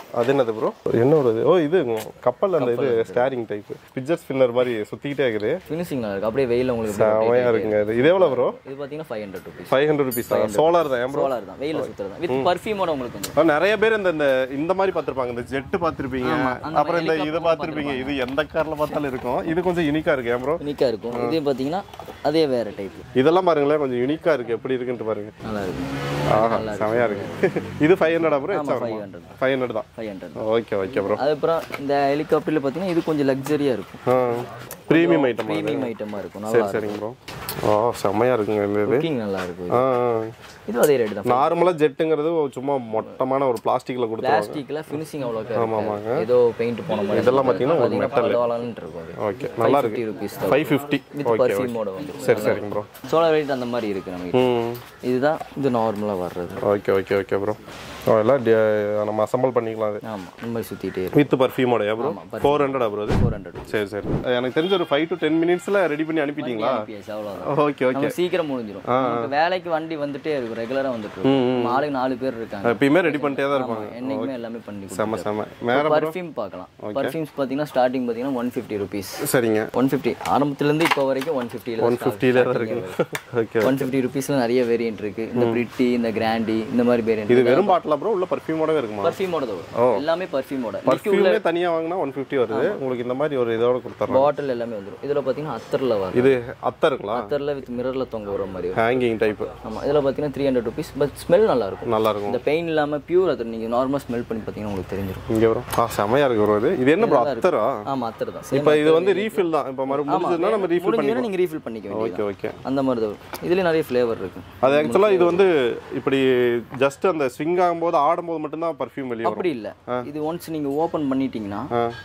அது என்னது ப்ரோ? என்ன ஒரு ஓ இது கப்பல் அந்த இது ஸ்டேரிங் டைப் பிட்ஜர் ஸ்பின்னர் மாதிரி சுத்திக்கிட்டே இருக்குது. ஃபினிஷிங் நல்லா இருக்கு. அப்படியே வெயில்ல உங்களுக்கு செமையா இருக்குங்க. இது இது எவ்வளவு ப்ரோ? இது பாத்தீங்கன்னா five hundred rupees. five hundred rupees தான். சோலார் தான் ப்ரோ. சோலார் தான். வெயில்ல சுத்துறது தான். வித் பர்ஃபியூமோட உங்களுக்கு வந்து. நிறைய பேர் இந்த இந்த மாதிரி பாத்துருப்பாங்க. இந்த ஜெட் பாத்துருப்பீங்க. அப்புறம் இந்த இத பாத்துருப்பீங்க. இது எந்த கார்ல பார்த்தாலும் இருக்கும். இது கொஞ்சம் யூனிக்கா இருக்கு ப்ரோ. யூனிக்கா இருக்கும். இது பாத்தீங்கன்னா அதே வேற டைப். இதெல்லாம் பாருங்களேன் கொஞ்சம் யூனிக்கா இருக்கு. எப்படி இருக்குன்னு பாருங்க. நல்லா இருக்கு. ஆஹா செமையா இருக்கு. இது five hundred bro? five hundred. five hundred தான். five hundred. Okay okay bro. அதுக்கப்புறம் இந்த ஹெலிகாப்டர்ல பாத்தீங்கன்னா இது கொஞ்சம் லக்ஸரியா இருக்கும். Premium item. பிரீமியம் ஐட்டமா இருக்கும். நல்லா சரி சரிங்க ப்ரோ. ஆ செமையா இருக்குங்க இந்த இது. லுக்கிங் நல்லா இருக்கு. ஆ இது அதே ரேட் தான். நார்மலா ஜெட்ங்கிறது சும்மா மொட்டமான ஒரு பிளாஸ்டிக்ல கொடுத்துருவாங்க. பிளாஸ்டிக்ல ஃபினிஷிங் அவ்வளவு இருக்கு. ஏதோ பெயிண்ட் போன மாதிரி. இதெல்லாம் பாத்தீங்கன்னா ஒரு மெட்டல் பரவாயில்லைன்னு இருக்கும். ஓகே நல்லா இருக்கு. five fifty. வித் பர்ஃபியூமோட வந்து. சரி சரிங்க ப்ரோ. சோலார் லைட் அந்த மாதிரி இருக்கு நமக்கு. இதுதான் இது நார்மலா வர்றது. Okay okay okay bro. எல்லாம் நம்ம அசெம்பிள் பண்ணிக்கலாம். ஆமா இந்த மாதிரி சுத்திட்டே இருக்கு. வித் பர்ஃபியூமோட ப்ரோ. four hundred ப்ரோ இது. four hundred. சரி சரி. எனக்கு தெரிஞ்ச ஒரு five to ten மினிட்ஸ்ல ரெடி பண்ணி அனுப்பிட்டீங்களா? அவ்வளவுதான். Okay okay. நம்ம சீக்கிரம் முடிஞ்சிரும். நமக்கு வேலைக்கு வண்டி வந்துட்டே இருக்கு. ரெகுலரா வந்துட்டு இருக்கு. ஆளுக்கு நாலு பேர் இருக்காங்க. எப்பவுமே ரெடி பண்ணிட்டே தான் இருப்பாங்க. என்னைக்குமே எல்லாமே பண்ணி செம செம. மேல பர்ஃபியூம் பார்க்கலாம். பர்ஃபியூம்ஸ் பாத்தீங்கன்னா ஸ்டார்டிங் பாத்தீங்கன்னா one fifty rupees. சரிங்க. one fifty ஆரம்பத்துல இருந்து இப்போ வரைக்கும் one fifty ல one fifty ல தான் இருக்கு. ஓகே. one fifty rupeesல நிறைய வேரியன்ட் இருக்கு. இந்த பிரிட்டி, இந்த கிராண்டி, இந்த மாதிரி வேரியன்ட். இது வெறும் பாட்டிலா ப்ரோ? உள்ள பர்ஃபியூமோடவே இருக்குமா? பர்ஃபியூமோட தான் வரும். எல்லாமே பர்ஃபியூமோட. பர்ஃபியூமே தனியா வாங்குனா one fifty வருது. உங்களுக்கு இந்த மாதிரி ஒரு இதோட கொடுத்துறாங்க. பாட்டில் எல்லாமே வந்துரும். இதுல பாத்தீங்கன்னா அத்தர்ல வரும். இது அத்தர்ங்களா? அத்தர்ல வித் மிரர்ல தொங்க வர மாதிரி வரும். Hanging type. ஆமா இதுல பாத்தீங்கன்னா three hundred rupees. But smell நல்லா இருக்கும். நல்லா இருக்கும். இந்த பெயின் இல்லாம பியூர் அத்தர். நீங்க நார்மலா ஸ்மெல் பண்ணி பாத்தீங்கன்னா உங்களுக்கு தெரிஞ்சிரும். இங்க வரும். ஆ செமையா இருக்கு ப்ரோ இது. இது என்ன ப்ரோ அத்தரா? ஆமா அத்தர் தான். இப்போ இது வந்து ரீஃபில் தான். இப்போ மறு முடிஞ்சதுனா நம்ம ரீஃபில் பண்ணிக்கலாம். நீங்க ரீஃபில் பண்ணிக்க வேண்டியது. Okay okay. அந்த மாதிரி தான். இதுல நிறைய ஃப்ளேவர் இருக்கு. அது एक्चुअली இது வந்து இப்படி ஜஸ்ட் அந்த ஸ்விங் ஆகும்போது ஆடும்போது மட்டும் தான் பர்ஃபியூம் வெளிய வரும். அப்படி இல்ல. இது ஒன்ஸ் நீங்க ஓபன் பண்ணிட்டீங்கன்னா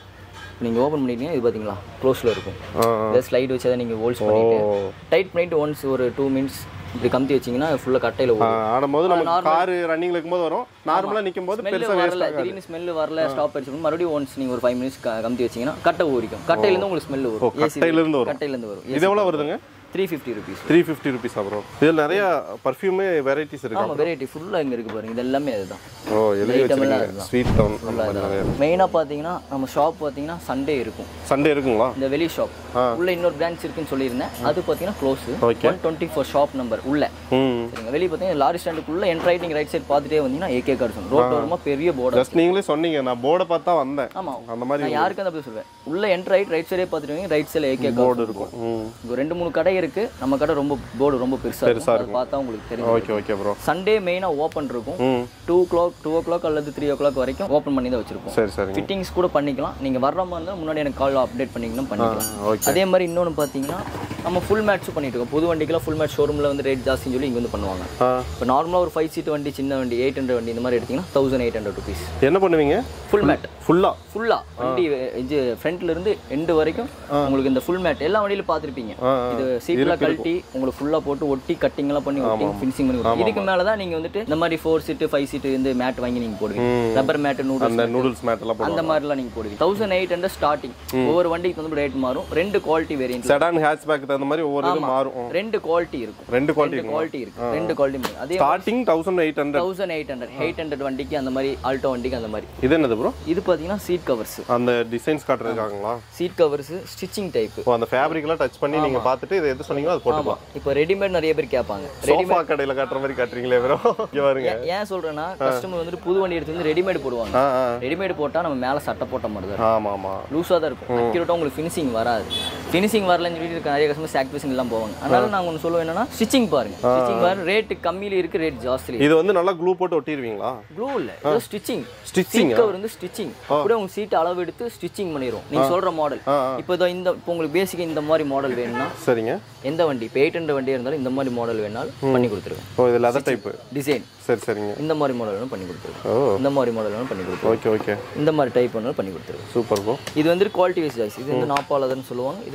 நீங்க ஓபன் பண்ணிட்டீங்கன்னா இது பாத்தீங்களா க்ளோஸ்ல இருக்கும். இந்த ஸ்லைட் வச்சு அதை நீங்க ஹோல்ஸ் பண்ணிட்டு டைட் பண்ணிட்டு ஒன்ஸ் ஒரு two minutes இப்படி கம்பி வச்சீங்கன்னா ஃபுல்லா கட்டையில ஓடும். ஆடும்போது நம்ம கார் ரன்னிங்ல இருக்கும்போது வரும். நார்மலா நிக்கும்போது பெருசா வரல. திடீர்னு ஸ்மெல் வரல ஸ்டாப் ஆயிடுச்சு. மறுபடியும் ஒன்ஸ் நீங்க ஒரு five minutes கம்பி வச்சீங்கன்னா கட்டை ஊறிக்கும். கட்டையில இருந்து உங்களுக்கு ஸ்மெல் வரும். கட்டையில இருந்து வரும். கட்டையில இருந்து வரும். இது எவ்வளவு வருதுங்க? three fifty rupees. three fifty rupees bro. இதுல நிறைய பர்ஃபியூமே வெரைட்டிஸ் இருக்கு. ஆமா வெரைட்டி ஃபுல்லா இங்க இருக்கு பாருங்க. இது எல்லாமே அதுதான். ஓ எழுதி வச்சிருக்கீங்க. ஸ்வீட் டவுன் நிறைய. மெயினா பாத்தீங்கன்னா நம்ம ஷாப் பாத்தீங்கன்னா சண்டே இருக்கும். சண்டே இருக்குங்களா? இந்த வெளி ஷாப் உள்ள இன்னொரு பிரான்ச் இருக்குன்னு சொல்லிருந்தேன். அது பாத்தீங்கன்னா close. one twenty-four shop number உள்ள. சரிங்க. வெளிய பாத்தீங்கன்னா லாரி ஸ்டாண்டுக்குள்ள என்ட்ரி ஆயிட்டிங் ரைட் சைடு பாத்துட்டே வந்தீங்கன்னா ஏகே கார்ட்ஸ் ரோட் ஓரமா பெரிய போர்டு. ஜஸ்ட் நீங்களே சொன்னீங்க. நான் போர்டை பார்த்தா வந்தேன். ஆமா அந்த மாதிரி நான் யாருக்கு அந்த அப்படி சொல்றேன். உள்ள என்ட்ரி ஆயிட் ரைட் சைடே பாத்துட்டீங்க ரைட் சைடுல ஏகே போர்டு இருக்கும். இங்க ரெண்டு மூணு கடை இருக்கு. நம்ம கடை ரொம்ப போர்டு ரொம்ப பெருசா இருக்கும். அது பார்த்தா உங்களுக்கு தெரியும். Okay okay bro. சண்டே மெயினா ஓபன் இருக்கும். two o'clock two o'clock அல்லது three o'clock வரைக்கும் ஓபன் பண்ணி தான் வச்சிருப்போம். சரி சரி. ஃபிட்டிங்ஸ் கூட பண்ணிக்கலாம். நீங்க வர்ற மாதிரி இருந்தா முன்னாடி எனக்கு கால் அப்டேட் பண்ணிக்கணும் பண்ணிக்கலாம். அதே மாதிரி இன்னொன்னு பாத்தீங்கன்னா நம்ம ஃபுல் மேட்ச் பண்ணிட்டு இருக்கோம். புது வண்டிக்குலாம் ஃபுல் மேட்ச் ஷோரூம்ல வந்து ரேட் ஜாஸ்தின்னு சொல்லி இங்க வந்து பண்ணுவாங்க. இப்போ நார்மலா ஒரு five seat வண்டி சின்ன வண்டி eight hundred வண்டி இந்த மாதிரி எடுத்தீங்கன்னா eighteen hundred rupees. என்ன பண்ணுவீங்க? ஃபுல் மேட் ஃபுல்லா ஃபுல்லா வண்டி இது ஃப்ரண்ட்ல இருந்து எண்ட் வரைக்கும் உங்களுக்கு இந்த ஃபுல் மேட் எல்லா வண்டியில பாத்திருப்பீங்க. இது சீட்ல கழட்டி உங்களுக்கு ஃபுல்லா போட்டு ஒட்டி கட்டிங் எல்லாம் பண்ணி ஒட்டி ஃபினிஷிங் பண்ணி கொடுப்போம். இதுக்கு மேல தான் நீங்க வந்துட்டு இந்த மாதிரி four seat five seat இந்த மேட் வாங்கி நீங்க போடுவீங்க. ரப்பர் மேட் நூடுல்ஸ் அந்த நூடுல்ஸ் மேட் எல்லாம் போடுவாங்க. அந்த மாதிரி எல்லாம் நீங்க போடுவீங்க. eighteen hundred starting. ஒவ்வொரு வண்டிக்கு வந்து ரேட் மாறும். ரெண்டு குவாலிட்டி வேரியன்ட். செடான் ஹேட்ச்பேக் அந்த மாதிரி ஒவ்வொரு இது மாறும். ரெண்டு குவாலிட்டி இருக்கும். ரெண்டு குவாலிட்டி குவாலிட்டி இருக்கு. ரெண்டு குவாலிட்டி. அதே starting eighteen hundred eighteen hundred eight hundred வண்டிக்கு அந்த மாதிரி ஆல்டோ வண்டிக்கு அந்த மாதிரி. இது என்னது ப்ரோ? இது பாத்தீங்கன்னா சீட் கவர்ஸ். அந்த டிசைன்ஸ் காட்றதுக்காங்களா? Seat covers stitching type. ஓ அந்த ஃபேப்ரிக் எல்லாம் டச் பண்ணி நீங்க பார்த்துட்டு இத எது சொன்னீங்களோ அது போட்டுக்கலாம். இப்போ ரெடிமேட் நிறைய பேர் கேட்பாங்க. சோஃபா கடையில காட்ற மாதிரி காட்றீங்களே ப்ரோ. இங்க பாருங்க. ஏன் சொல்றேன்னா கஸ்டமர் வந்து புது வண்டி எடுத்து வந்து ரெடிமேட் போடுவாங்க. ரெடிமேட் போட்டா நம்ம மேல சட்டை போட்ட மாதிரி தான். ஆமா ஆமா. லூசா தான் இருக்கும். அக்யூரேட்டா உங்களுக்கு ஃபினிஷிங் வராது. ஃபினிஷிங் வரலன்னு சொல்லிட்டு இருக்க நிறைய கஸ்டமர் சாக்ரிஃபைஸ் எல்லாம் போவாங்க. அதனால நான் ஒன்னு சொல்லுவேன் என்னன்னா ஸ்டிச்சிங் பாருங்க. ஸ்டிச்சிங் பாருங்க ரேட் கம்மியில இருக்கு ரேட் ஜாஸ்தில. இது வந்து நல்லா க்ளூ போட்டு ஒட்டிடுவீங்களா? க்ளூ இல்ல. இது ஸ்டிச்சிங். ஸ்டிச்சிங் கவர் வந்து ஸ்டிச்சிங். அப்படியே உங்க சீட் அளவு எடுத்து ஸ்டிச்சிங் பண்ணிரும். நீங்க சொல்ற மாடல். இப்போ இந்த இப்போ உங்களுக்கு பேசிக்கா இந்த மாதிரி மாடல் வேணும்னா சரிங்க. எந்த வண்டி இப்போ eight hundred வண்டியா இருந்தாலும் இந்த மாதிரி மாடல் வேணாலும் பண்ணி கொடுத்துருவேன். ஓ இது லெதர் டைப் டிசைன். சரி சரிங்க. இந்த மாதிரி மாடல் வேணும் பண்ணி கொடுத்துருவேன். இந்த மாதிரி மாடல் வேணும் பண்ணி கொடுத்துருவேன். Okay okay. இந்த மாதிரி டைப் வேணும் பண்ணி கொடுத்துருவேன். Super bro. இது வந்து குவாலிட்டி வைஸ் சாய்ஸ். இது வந்து நாப்பா லெதர்னு சொல்லுவாங்க. இது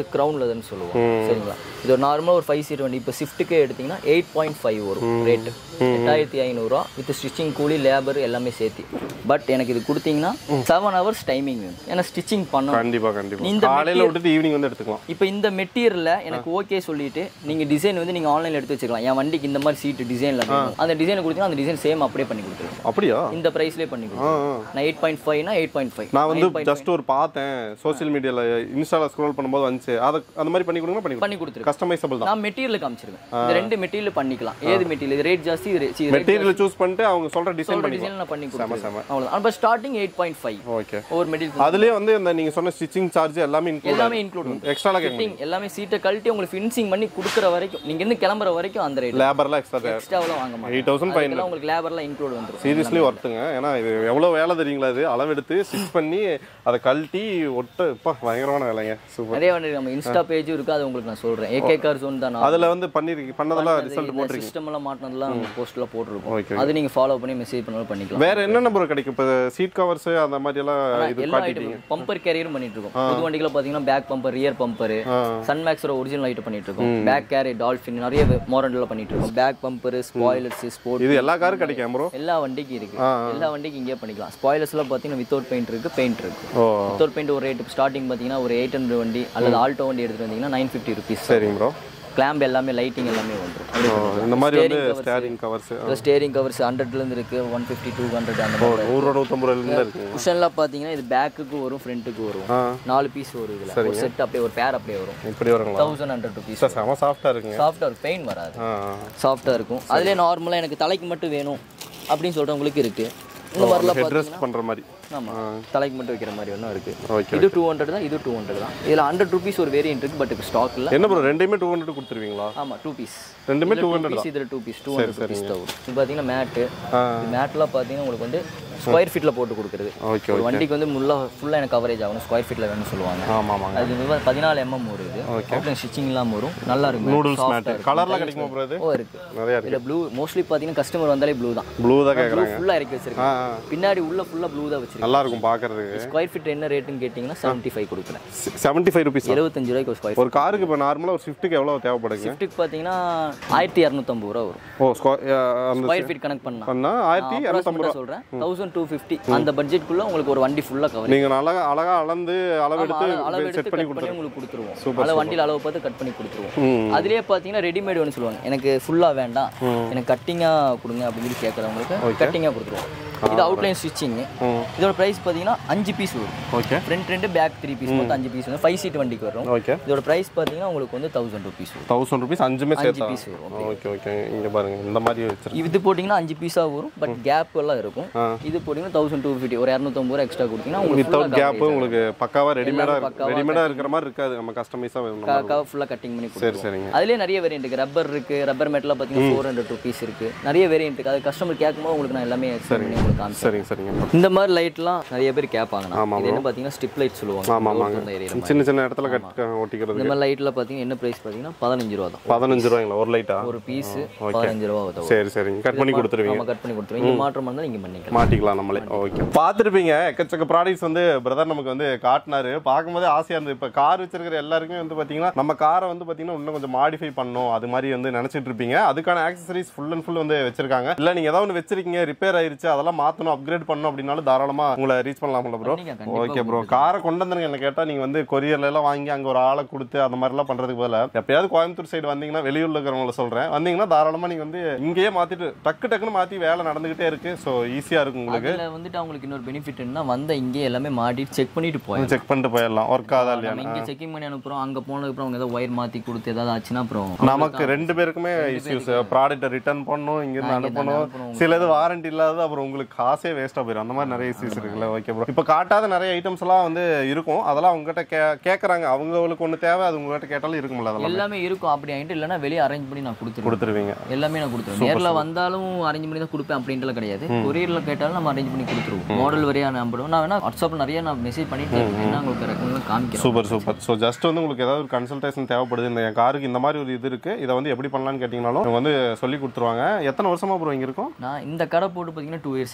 கிரவுன் லெதர்னு சொல்லுவோம் சரிங்களா. இது ஒரு நார்மலாக ஒரு ஃபைவ் சீட் வண்டி இப்போ ஸ்விஃப்ட்டுக்கே எடுத்திங்கன்னா எயிட் பாயிண்ட் ஃபைவ் வரும் ரேட்டு, எட்டாயிரத்தி ஐநூறுரூவா வித் ஸ்டிச்சிங் கூலி லேபர் எல்லாமே சேர்த்து. பட் எனக்கு இது கொடுத்தீங்கன்னா செவன் ஹவர்ஸ் டைமிங் வேணும், ஏன்னா ஸ்டிச்சிங் பண்ணணும். கண்டிப்பாக கண்டிப்பாக இந்த காலையில் விட்டுட்டு ஈவினிங் வந்து எடுத்துக்கலாம். இப்போ இந்த மெட்டீரியலில் எனக்கு ஓகே சொல்லிட்டு நீங்கள் டிசைன் வந்து நீங்கள் ஆன்லைனில் எடுத்து வச்சுக்கலாம். என் வண்டிக்கு இந்த மாதிரி சீட்டு டிசைனில் அந்த டிசைனை கொடுத்தீங்கன்னா அந்த டிசைன் சேம் அப்படியே பண்ணி கொடுத்துருவோம். அப்படியா? இந்த ப்ரைஸ்லேயே பண்ணி கொடுத்துருவோம். நான் எயிட் பாயிண்ட் ஃபைவ்னா எயிட் பாயிண்ட் ஃபைவ் நான் வந்து ஜஸ்ட் ஒரு பார்த்தேன் சோஷியல் மீடியாவில் இன்ஸ்டாவில் ஸ்க்ரோல் பண்ணும்போது வந்துச்சு. அதை அந்த மாதிரி பண்ணி கொடுங்க பண்ணி பண்ணி கொடுத்துருக்கேன். கஸ்டமைசபிள் தான். நான் மெட்டீரியல் காமிச்சிருக்கேன். இந்த ரெண்டு மெட்டீரியல் பண்ணிக்கலாம். ஏது மெட்டீரியல் ரேட் ஜாஸ்தி மெட்டீரியல் சூஸ் பண்ணிட்டு அவங்க சொல்ற டிசைன் பண்ணி டிசைன் நான் பண்ணி கொடுத்துருவேன். அவ்வளவுதான். அப்ப starting eight point five. Okay. ஒரு மெட்டீரியல் அதுலயே வந்து இந்த நீங்க சொன்ன ஸ்டிச்சிங் சார்ஜ் எல்லாமே இன்க்ளூட் எல்லாமே இன்க்ளூட். எக்ஸ்ட்ரால கேக்குறீங்க. எல்லாமே சீட்டை கழட்டி உங்களுக்கு ஃபினிஷிங் பண்ணி கொடுக்குற வரைக்கும் நீங்க இருந்து கிளம்புற வரைக்கும் அந்த ரேட். லேபர்லாம் எக்ஸ்ட்ரா எக்ஸ்ட்ராவா வாங்க மாட்டோம். எயிட் தௌசண்ட் ஃபைவ் ஹண்ட்ரட் உங்களுக்கு லேபர்லாம் இன்க்ளூட் வந்துரும். சீரியஸ்லி வர்த்துங்க. ஏன்னா இது எவ்வளவு வேலை தெரியுங்களா? இது அளவெடுத்து ஸ்டிச் பண்ணி அதை கழட்டி ஒட்ட இப்ப பயங்கரமான வேலைங்க. சூப்பர். நிறைய வந்து நம்ம இன்ஸ்டா பேஜ் இருக்கு, அது உங்களுக்கு நான் சொல்றேன். ஏகே கார் ஜோன் தான். அதுல வந்து பண்ணிருக்கீங்க, பண்ணதெல்லாம் ரிசல்ட் போட்டுருக்கீங்க. சிஸ்டம் எல்லாம் மாட்டனதெல்லாம் போஸ்ட்ல போட்டுருக்கோம். அது நீங்க ஃபாலோ பண்ணி மெசேஜ் பண்ணாலும் பண்ணிக்கலாம். வேற என்ன நம்பர் கிடைக்கும்? இப்ப சீட் கவர்ஸ் அந்த மாதிரி எல்லாம் இது காட்டிட்டீங்க. பம்பர் கேரியரும் பண்ணிட்டு இருக்கோம். புது வண்டிகளை பாத்தீங்கன்னா பேக் பம்பர், ரியர் பம்பர், சன்மேக்ஸோட ஒரிஜினல் ஐட்டம் பண்ணிட்டு இருக்கோம். பேக் கேரி, டால்ஃபின் நிறைய மாடல்ல பண்ணிட்டு இருக்கோம். பேக் பம்பர், ஸ்பாயிலர்ஸ், ஸ்போர்ட் இது எல்லா காரும் கிடைக்கும் ப்ரோ. எல்லா வண்டிக்கும் இருக்கு. எல்லா வண்டிக்கும் இங்கே பண்ணிக்கலாம். ஸ்பாயிலர்ஸ்லாம் பாத்தீங்கன்னா வித்தவுட் பெயிண்ட் இருக்கு, பெயிண்ட் இருக்கு. வித்தவுட் பெயிண்ட் ஒரு ரேட் ஸ்டார்டிங் பாத்தீங்கன்னா ஒரு எயிட் ஹண்ட்ரட் வண்டி அல்லது ஆல்டோ வண்டி எடுத்துட்டு வந்தீங்கன்னா நைன் ஃபிஃப்டி ருபீஸ். சரிங்க ப்ரோ. கிளாம்ப் எல்லாமே லைட்டிங் எல்லாமே வந்துரும். இந்த மாதிரி வந்து ஸ்டீரிங் கவர்ஸ், ஸ்டீரிங் கவர்ஸ் ஹண்ட்ரட்ல இருந்து இருக்கு, ஒன் ஃபிஃப்டி டூ ஹண்ட்ரட் அந்த மாதிரி. நூறு நூற்றம்பது ரூபாயில இருந்து இருக்கு. குஷன்லாம் பாத்தீங்கன்னா இது பேக்குக்கு வரும், ஃப்ரண்ட்டுக்கு வரும். நாலு பீஸ் வரும். இதுல ஒரு செட் அப்படியே ஒரு பேர் அப்படியே வரும். இப்படி வருங்களா? Thousand hundred rupees. செம சாஃப்டா இருக்குங்க. சாஃப்டா இருக்கும், பெயின் வராது. சாஃப்டா இருக்கும். அதுலயே நார்மலா எனக்கு தலைக்கு மட்டும் வேணும் அப்படின்னு சொல்றவங்களுக்கு இருக்கு. இந்த மாதிரிலாம் பாத்தீங்கன்னா பண்ற மாதிரி. ஆமா, தலைக்கு மட்டும் வைக்கிற மாதிரி ஒன்றும் இருக்கு. இது டூ ஹண்ட்ரட் தான், இது டூ ஹண்ட்ரட் தான். இதுல ஹண்ட்ரட் ருபீஸ் ஒரு வேரியன்ட் இருக்கு, பட் ஸ்டாக் இல்ல. என்ன ப்ரோ ரெண்டுமே டூ ஹண்ட்ரட் கொடுத்துருவீங்களா? ஆமா, டூ பீஸ் ரெண்டுமே டூ ஹண்ட்ரட் தான். இதுல two piece two hundred rupees தான் வரும். இது பாத்தீங்கன்னா மேட், மேட்லாம் பாத்தீங்கன்னா உங்களுக்கு வந்து ஸ்கொயர் ஃபீட்ல போட்டு கொடுக்குறது. ஒரு வண்டிக்கு வந்து முல்லா ஃபுல்லா எனக்கு கவரேஜ் ஆகணும், ஸ்கொயர் ஃபீட்ல வேணும்னு சொல்லுவாங்க. ஆமா ஆமா. அது வந்து பதினாலு எம்எம் வரும். இது அப்புறம் ஸ்டிச்சிங் இல்லாம வரும், நல்லா இருக்கும். நூடுல்ஸ் மேட் கலர்லாம் கிடைக்குமா ப்ரோ? இது ஓ இருக்கு, நிறைய இருக்கு. இல்ல ப்ளூ மோஸ்ட்லி பாத்தீங்கன்னா கஸ்டமர் வந்தாலே ப்ளூ தான். ப்ளூ தான் கேக்குறாங்க. ஃபுல்லா இறக்கி வச்சிருக்காங்க. பின்னாடி உள்ள ஃபுல்லா ப்ளூ தான் வச்சிருக்காங்க. நல்லா இருக்கும் பாக்குறதுக்கு. ஸ்கொயர் ஃபீட் என்ன ரேட்னு கேட்டிங்கன்னா செவன்ட்டி ஃபைவ் கொடுக்குறேன். Seventy five rupees. எழுபத்தஞ்சு ரூபாய்க்கு ஒரு ஸ்கொயர். ஒரு காருக்கு இப்போ நார்மலாக ஒரு ஸ்விஃப்ட்டுக்கு எவ்வளோ தேவைப்படுங்க? ஸ்விஃப்ட்டுக்கு பார்த்தீங்கன்னா ஆயிரத்தி இரநூத்தம்பது ரூபா வரும். ஓ ஸ்கொயர் ஃபீட் கணக்கு பண்ணா பண்ணா ஆயிரத்தி இரநூத்தம்பது ரூபா சொல்கிறேன். தௌசண்ட் டூ ஃபிஃப்டி அந்த பட்ஜெட்குள்ளே உங்களுக்கு ஒரு வண்டி ஃபுல்லாக கவர். நீங்கள் அழகா அழகா அளந்து அளவெடுத்து அளவெடுத்து செட் பண்ணி கொடுத்துருவோம். உங்களுக்கு கொடுத்துருவோம். அதில் வண்டியில் அளவு பார்த்து கட் பண்ணி கொடுத்துருவோம். அதுலேயே பார்த்தீங்கன்னா ரெடிமேட் ஒன்று சொல்லுவாங்க, எனக்கு ஃபுல்லாக வேண்டாம் எனக்கு கட்டிங்காக கொடுங்க அப்படின்னு சொல்லி கேட்குறவங்களுக்கு கட்டிங்காக கொடுத்துருவோம். இது அவுட்லைன் ஸ்டிச்சிங். இதோட பிரைஸ் பார்த்தீங்கன்னா அஞ்சு பீஸ் வரும். ஓகே. ஃப்ரண்ட் ரெண்டு பேக் த்ரீ பீஸ் மொத்தம் அஞ்சு பீஸ் வரும். ஃபைவ் சீட் வண்டிக்கு வரும். ஓகே. இதோட பிரைஸ் பார்த்தீங்கன்னா உங்களுக்கு வந்து தௌசண்ட் ருபீஸ் வரும். தௌசண்ட் ருபீஸ் அஞ்சுமே சேர்த்து பீஸ் வரும். Okay okay. இங்கே பாருங்க இந்த மாதிரி வச்சிருக்கேன். இது போட்டிங்கன்னா அஞ்சு பீஸாக வரும், பட் கேப் எல்லாம் இருக்கும். இது போட்டிங்கன்னா தௌசண்ட் டூ ஃபிஃப்டி ஒரு இரநூத்தம்பது ரூபா எக்ஸ்ட்ரா கொடுத்தீங்கன்னா உங்களுக்கு வித்தவுட் கேப் உங்களுக்கு பக்காவாக ரெடிமேடாக ரெடிமேடாக இருக்கிற மாதிரி இருக்காது. நம்ம கஸ்டமைஸாக வேணும், பக்காவாக ஃபுல்லாக கட்டிங் பண்ணி சரி சரிங்க. அதுலேயே நிறைய வேரியன்ட் இருக்குது. ரப்பர் இருக்குது, ரப்பர் மேட்லாம் பார்த்தீங்கன்னா ஃபோர் ஹண்ட்ரட் ருபீஸ் இருக்குது. நிறைய வேரியன்ட் இருக்குது. அது கஸ்டமர் கேட்கும்போது உங்களுக்கு நான் எல்லாமே சரிங்க உங்களுக்கு காமிச்சேன். சரிங்க சரிங்க. இந்த மாதிரி லைட்லாம் நிறைய பேர் கேட்பாங்க. இது என்ன பார்த்தீங்கன்னா ஸ்டிப் லைட் சொல்லுவாங்க. ஆமாம் ஆமாங்க. சின்ன சின்ன இடத்துல கட் ஒட்டிக்கிறது. இந்த மாதிரி லைட்டில் பார்த்தீங்கன்னா என்ன ப்ரைஸ் பார்த்தீங்கன்னா பதினஞ்சு ரூபா தான். பதினஞ்சு ரூபாய்ங்களா ஒரு லைட்டா? ஒரு பீஸ் பதினஞ்சு ரூபா வரும். சரி சரிங்க. கட் பண்ணி கொடுத்துருவீங்க. நம்ம கட் பண்ணி கொடுத்துருவோம். இந்த மாற்றம் இருந்தால் நீங்கள் பண்ணிக்கலாம், மாட்டிக்கலாம் நம்மளே. ஓகே. பார்த்துருப்பீங்க எக்கச்சக்க ப்ராடக்ட்ஸ் வந்து பிரதர் நமக்கு வந்து காட்டினாரு. பார்க்கும்போதே ஆசையாக இருந்தது. இப்போ கார் வச்சிருக்கிற எல்லாருக்குமே வந்து பார்த்தீங்கன்னா நம்ம காரை வந்து பார்த்தீங்கன்னா இன்னும் கொஞ்சம் மாடிஃபை பண்ணணும் அது மாதிரி வந்து நினச்சிட்டு இருப்பீங்க. அதுக்கான ஆக்சசரிஸ் ஃபுல் அண்ட் ஃபுல் வந்து வச்சிருக்காங்க. இல்லை நீங்கள் ஏதாவது ஒன்று வச்சிருக்கீங்க ரிப்பேர் ஆயிருச்சு அதெல்லாம் மாற்றணும் அப்கிரேட் பண்ணணும் அப்படின்னாலும் தாராளமாக உங்களை ரீச் பண்ணலாம்ல ப்ரோ? Okay bro. காரை கொண்டு வந்துருங்க. என்ன கேட்டால் நீங்கள் வந்து கொரியர்ல எல்லாம் வாங்கி அங்கே ஒரு ஆளை கொடுத்து அந்த மாதிரிலாம் பண்ணுறதுக்கு பதிலாக எப்பயாவது கோயம்புத்தூர் சைடு வந்தீங்கன்னா வெளியூர்ல இருக்கிறவங்கள சொல்கிறேன் வந்தீங்கன்னா தாராளமாக நீங்கள் வந்து இங்கேயே மாற்றிட்டு டக்கு டக்குன்னு மாற்றி வேலை நடந்துகிட்டே இருக்கு. ஸோ ஈஸியாக இருக்கும் உங்களுக்கு. வந்துட்டு அவங்களுக்கு இன்னொரு பெனிஃபிட் என்ன, வந்த இங்கே எல்லாமே மாட்டிட்டு செக் பண்ணிட்டு போய் செக் பண்ணிட்டு போயிடலாம். ஒர்க் ஆகுதா இல்லையா? இங்கே செக்கிங் பண்ணி அனுப்புறோம். அங்கே போனதுக்கப்புறம் அவங்க ஏதாவது ஒயர் மாற்றி கொடுத்து ஏதாவது ஆச்சுன்னா அப்புறம் நமக்கு ரெண்டு பேருக்குமே இஷ்யூஸ். ப்ராடக்ட்டை ரிட்டர்ன் பண்ணணும், இங்கேருந்து அனுப்பணும். சிலது வாரண்டி இல்லாத அப்புறம் உங்களுக்கு காசே வேஸ்ட்டாக போயிடும். அந்த மாதிரி நிறைய இஷ்யூஸ் இருக்குல்ல. Okay bro. இப்போ காட்டாத நிறைய ஐட்டம்ஸ் எல்லாம் வந்து இருக்கும். அதெல்லாம் உங்ககிட்ட கே கேட்குறாங்க. அவங்களுக்கு ஒன்று தேவை, அது உங்ககிட்ட கேட்டாலும் இருக்கும்ல? அதெல்லாம் எல்லாமே இருக்கும். அப்படி ஆகிட்டு இல்லைன்னா வெளியே அரேஞ்ச் பண்ணி நான் கொடுத்து கொடுத்துருவீங்க. எல்லாமே நான் கொடுத்துருவேன். நேரில் வந்தாலும் அரேஞ்ச் பண்ணி தான் கொடுப்பேன் அப்படின்ட்டு கிடையாது. கொரியரில் கேட்டாலும் நம்ம அரேஞ்ச் பண்ணி கொடுத்துருவோம். மாடல் வரையா நம்புவோம். நான் வேணா வாட்ஸ்அப்பில் நிறைய நான் மெசேஜ் பண்ணிட்டு என்ன உங்களுக்கு ரெக்கமெண்ட் காமிக்கிறேன். Super super. ஸோ ஜஸ்ட் வந்து உங்களுக்கு ஏதாவது ஒரு கன்சல்டேஷன் தேவைப்படுது, இந்த காருக்கு இந்த மாதிரி ஒரு இது இருக்கு, இதை வந்து எப்படி பண்ணலாம்னு கேட்டிங்கனாலும் வந்து சொல்லி கொடுத்துருவாங்க. எத்தனை வருஷமா ப்ரோ இங்கே இருக்கும்? நான் இந்த கடை போட்டு பார்த்தீங்கன்னா டூ இயர்ஸ்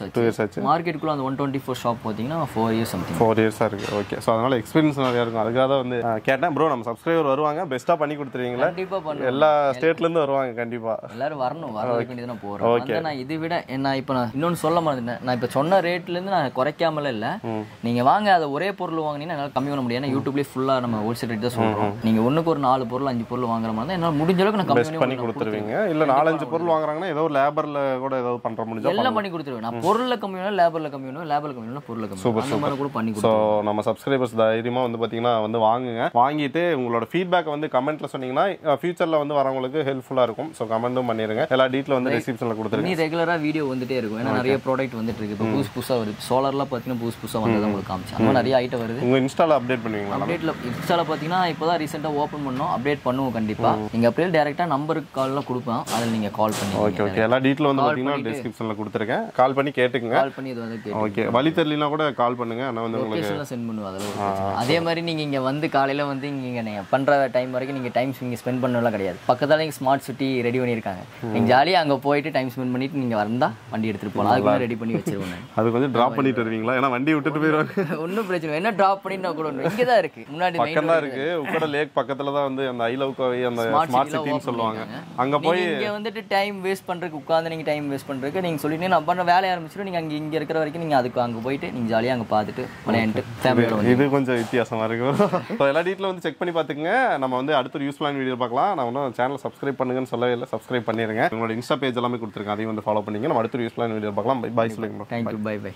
ஆச்சு டூ இயர்ஸ் ஆச்சு மார்க்கெட்டுக்குள்ள அந்த ஒன் டுவெண்ட்டி ஃபோர் ஷாப் பார்த்தீங்கன்னா ஃபோர் இயர்ஸ் சம்திங் ஃபோர் இயர்ஸாக இருக்குது ஓகே ஸோ அதனால எக்ஸ்பீரியன்ஸ் நிறையா இருக்கும் அதுக்காக தான் வந்து கேட்டேன் ப்ரோ நம்ம சப்ஸ்கிரைபர் வருவாங்க பெஸ்ட்டாக பண்ணி கொடுத்துருவீங்களா கண்டிப்பாக பண்ணுவோம் எல்லா ஸ்டேட்லேருந்து வருவாங்க கண்டிப்பாக எல்லாரும் வரணும் வர வைக்க வேண்டியது நான் போகிறேன் ஓகே நான் இதை விட நான் இப்போ நான் இன்னொன்று சொல்ல மாட்டேன் நான் இப்போ சொன்ன ரேட்லேருந்து நான் குறைக்காமல இல்லை நீங்கள் வாங்க அதை ஒரே பொருள் வாங்கினீங்கன்னா என்னால் கம்மி பண்ண முடியாது ஏன்னா யூடியூப்லேயே ஃபுல்லாக நம்ம ஹோல்சேல் ரேட் தான் சொல்கிறோம் நீங்கள் ஒன்றுக்கு ஒரு நாலு பொருள் அஞ்சு பொருள் வாங்குற மாதிரி தான் என்னால் முடிஞ்ச அளவுக்கு நான் கம்மி பண்ணி கொடுத்துருவீங்க இல்லை நாலஞ்சு பொருள் வாங்குறாங்கன்னா ஏதோ லேபரில் கூட ஏதாவது பண்ணுற முடிஞ்சா எல்லாம் பண்ணி கொடுத்துருவேன் நான் பொருளில் கம்மி வேணும் லேபரில் கம்மி வேணும் லேபரில் கம்மி வேணும் பொருளில் கம்மி சூப்பர் சூப்பர் கூட பண்ணி ஸோ நம்ம சப்ஸ்கிரைபர்ஸ் தைரியமாக வந்து பார்த்தீங்கன்னா வந்து வாங்குங்க வாங்கிட்டு உங்களோட ஃபீட்பேக் வந்து கமெண்ட்ல சொன்னீங்கன்னா ஃபியூச்சரில் வந்து வரவங்களுக்கு ஹெல்ப்ஃபுல்லாக இருக்கும் ஸோ கமெண்ட்டும் பண்ணிருங்க எல்லா டீட்டெயில் வந்து டிஸ்கிரிப்ஷனில் கொடுத்துருங்க நீ ரெகுலராக வீடியோ வந்துட்டே இருக்கும் ஏன்னா நிறைய ப்ராடக்ட் வந்துட்டு இருக்கு இப்போ புதுசு புதுசாக வருது சோலார்லாம் பார்த்தீங்கன்னா புதுசு புதுசாக வந்தது உங்களுக்கு காமிச்சு அந்த நிறைய ஐட்டம் வருது உங்கள் இன்ஸ்டால அப்டேட் பண்ணுவீங்களா அப்டேட்ல இன்ஸ்டால பார்த்தீங்கன்னா இப்போ தான் ரீசெண்டாக ஓப்பன் பண்ணோம் அப்டேட் பண்ணுவோம் கண்டிப்பாக நீங்கள் அப்படியே டேரெக்டாக நம்பருக்கு கால்லாம் கொடுப்போம் அதில் நீங்கள் கால் பண்ணி ஓகே ஓகே எல்லா டீட்டெயில் வந்து பார்த்தீங்கன்னா டிஸ்கிரிப்ஷனில் கொடுத்துருக்கேன் கால் பண்ணி கேட்டுக்குங்க கால் பண்ணி இது வந்து ஓகே வழி தெரியலனா கூட கால் பண்ணுங்க நான் வந்து உங்களுக்கு சென்ட் பண்ணுவேன் அதில் அதே மாதிரி நீங்கள் இங்கே வந்து காலையில் வந்து இங்கே நீங்கள் பண்ணுற டைம் வரைக்கும் நீங்கள் டைம் இங்கே ஸ்பெண்ட் பண்ணலாம் கிடையாது பக்கத்தில் நீங்கள் ஸ்மார்ட் சிட்டி ரெடி பண்ணியிருக்காங்க நீங்கள் ஜாலியாக அங்கே போயிட்டு டைம் ஸ்பெண்ட் பண்ணிட்டு நீங்கள் வந்தால் வண்டி எடுத்துகிட்டு போகலாம் அதுக்கு ரெடி பண்ணி வச்சிருவோம் அது கொஞ்சம் ட்ராப் பண்ணிட்டு வருவீங்களா ஏன்னா வண்டி விட்டுட்டு போயிடுவாங்க ஒன்றும் பிரச்சனை என்ன ட்ராப் பண்ணிட்டு கூட ஒன்று இங்கே தான் இருக்குது முன்னாடி பக்கம் தான் இருக்குது உக்கட லேக் பக்கத்தில் தான் வந்து அந்த ஐ லவ் கோவை அந்த ஸ்மார்ட் சிட்டின்னு சொல்லுவாங்க அங்கே போய் இங்கே வந்துட்டு டைம் வேஸ்ட் பண்ணுறதுக்கு உட்காந்து நீங்கள் டைம் வேஸ்ட் பண்ணுறதுக்கு நீங்கள் சொல்லிட்டு நான் பண்ண வேலையை ஆரம்பிச்சிட்டு நீங்கள் அங்கே இங்கே இருக்கிற வரைக்கும் நீங்கள் அதுக்கு அங்கே போயிட்டு நீங்கள் ஜாலியாக அங்கே பார்த்துட்டு விளையாண்டு ஃபேமிலியோட இது கொஞ்சம் வித்தியாசமாக இருக்கும் ஸோ எல்லா டீட்டெயிலும் வந்து செக் பண்ணி பார்த்துக்குங்க நம்ம வந்து அடுத்த ஒரு யூஸ்ஃபுல்லான வீடியோ பார்க்கலாம் நான் ஒன்றும் சேனல் சப்ஸ்கிரைப் பண்ணுங்கன்னு சொல்லவே இல்லை சப்ஸ்கிரைப் பண்ணிருங்க உங்களோட இன்ஸ்டா பேஜ் எல்லாமே கொடுத்துருக்கேன் அதையும் வந்து ஃபாலோ பண்ணிங்க நம்ம அடுத்த யூஸ்ஃபுல்லான வீடியோ பார்க்கலாம் பை சொல்லுங்க தேங்க்யூ பை பை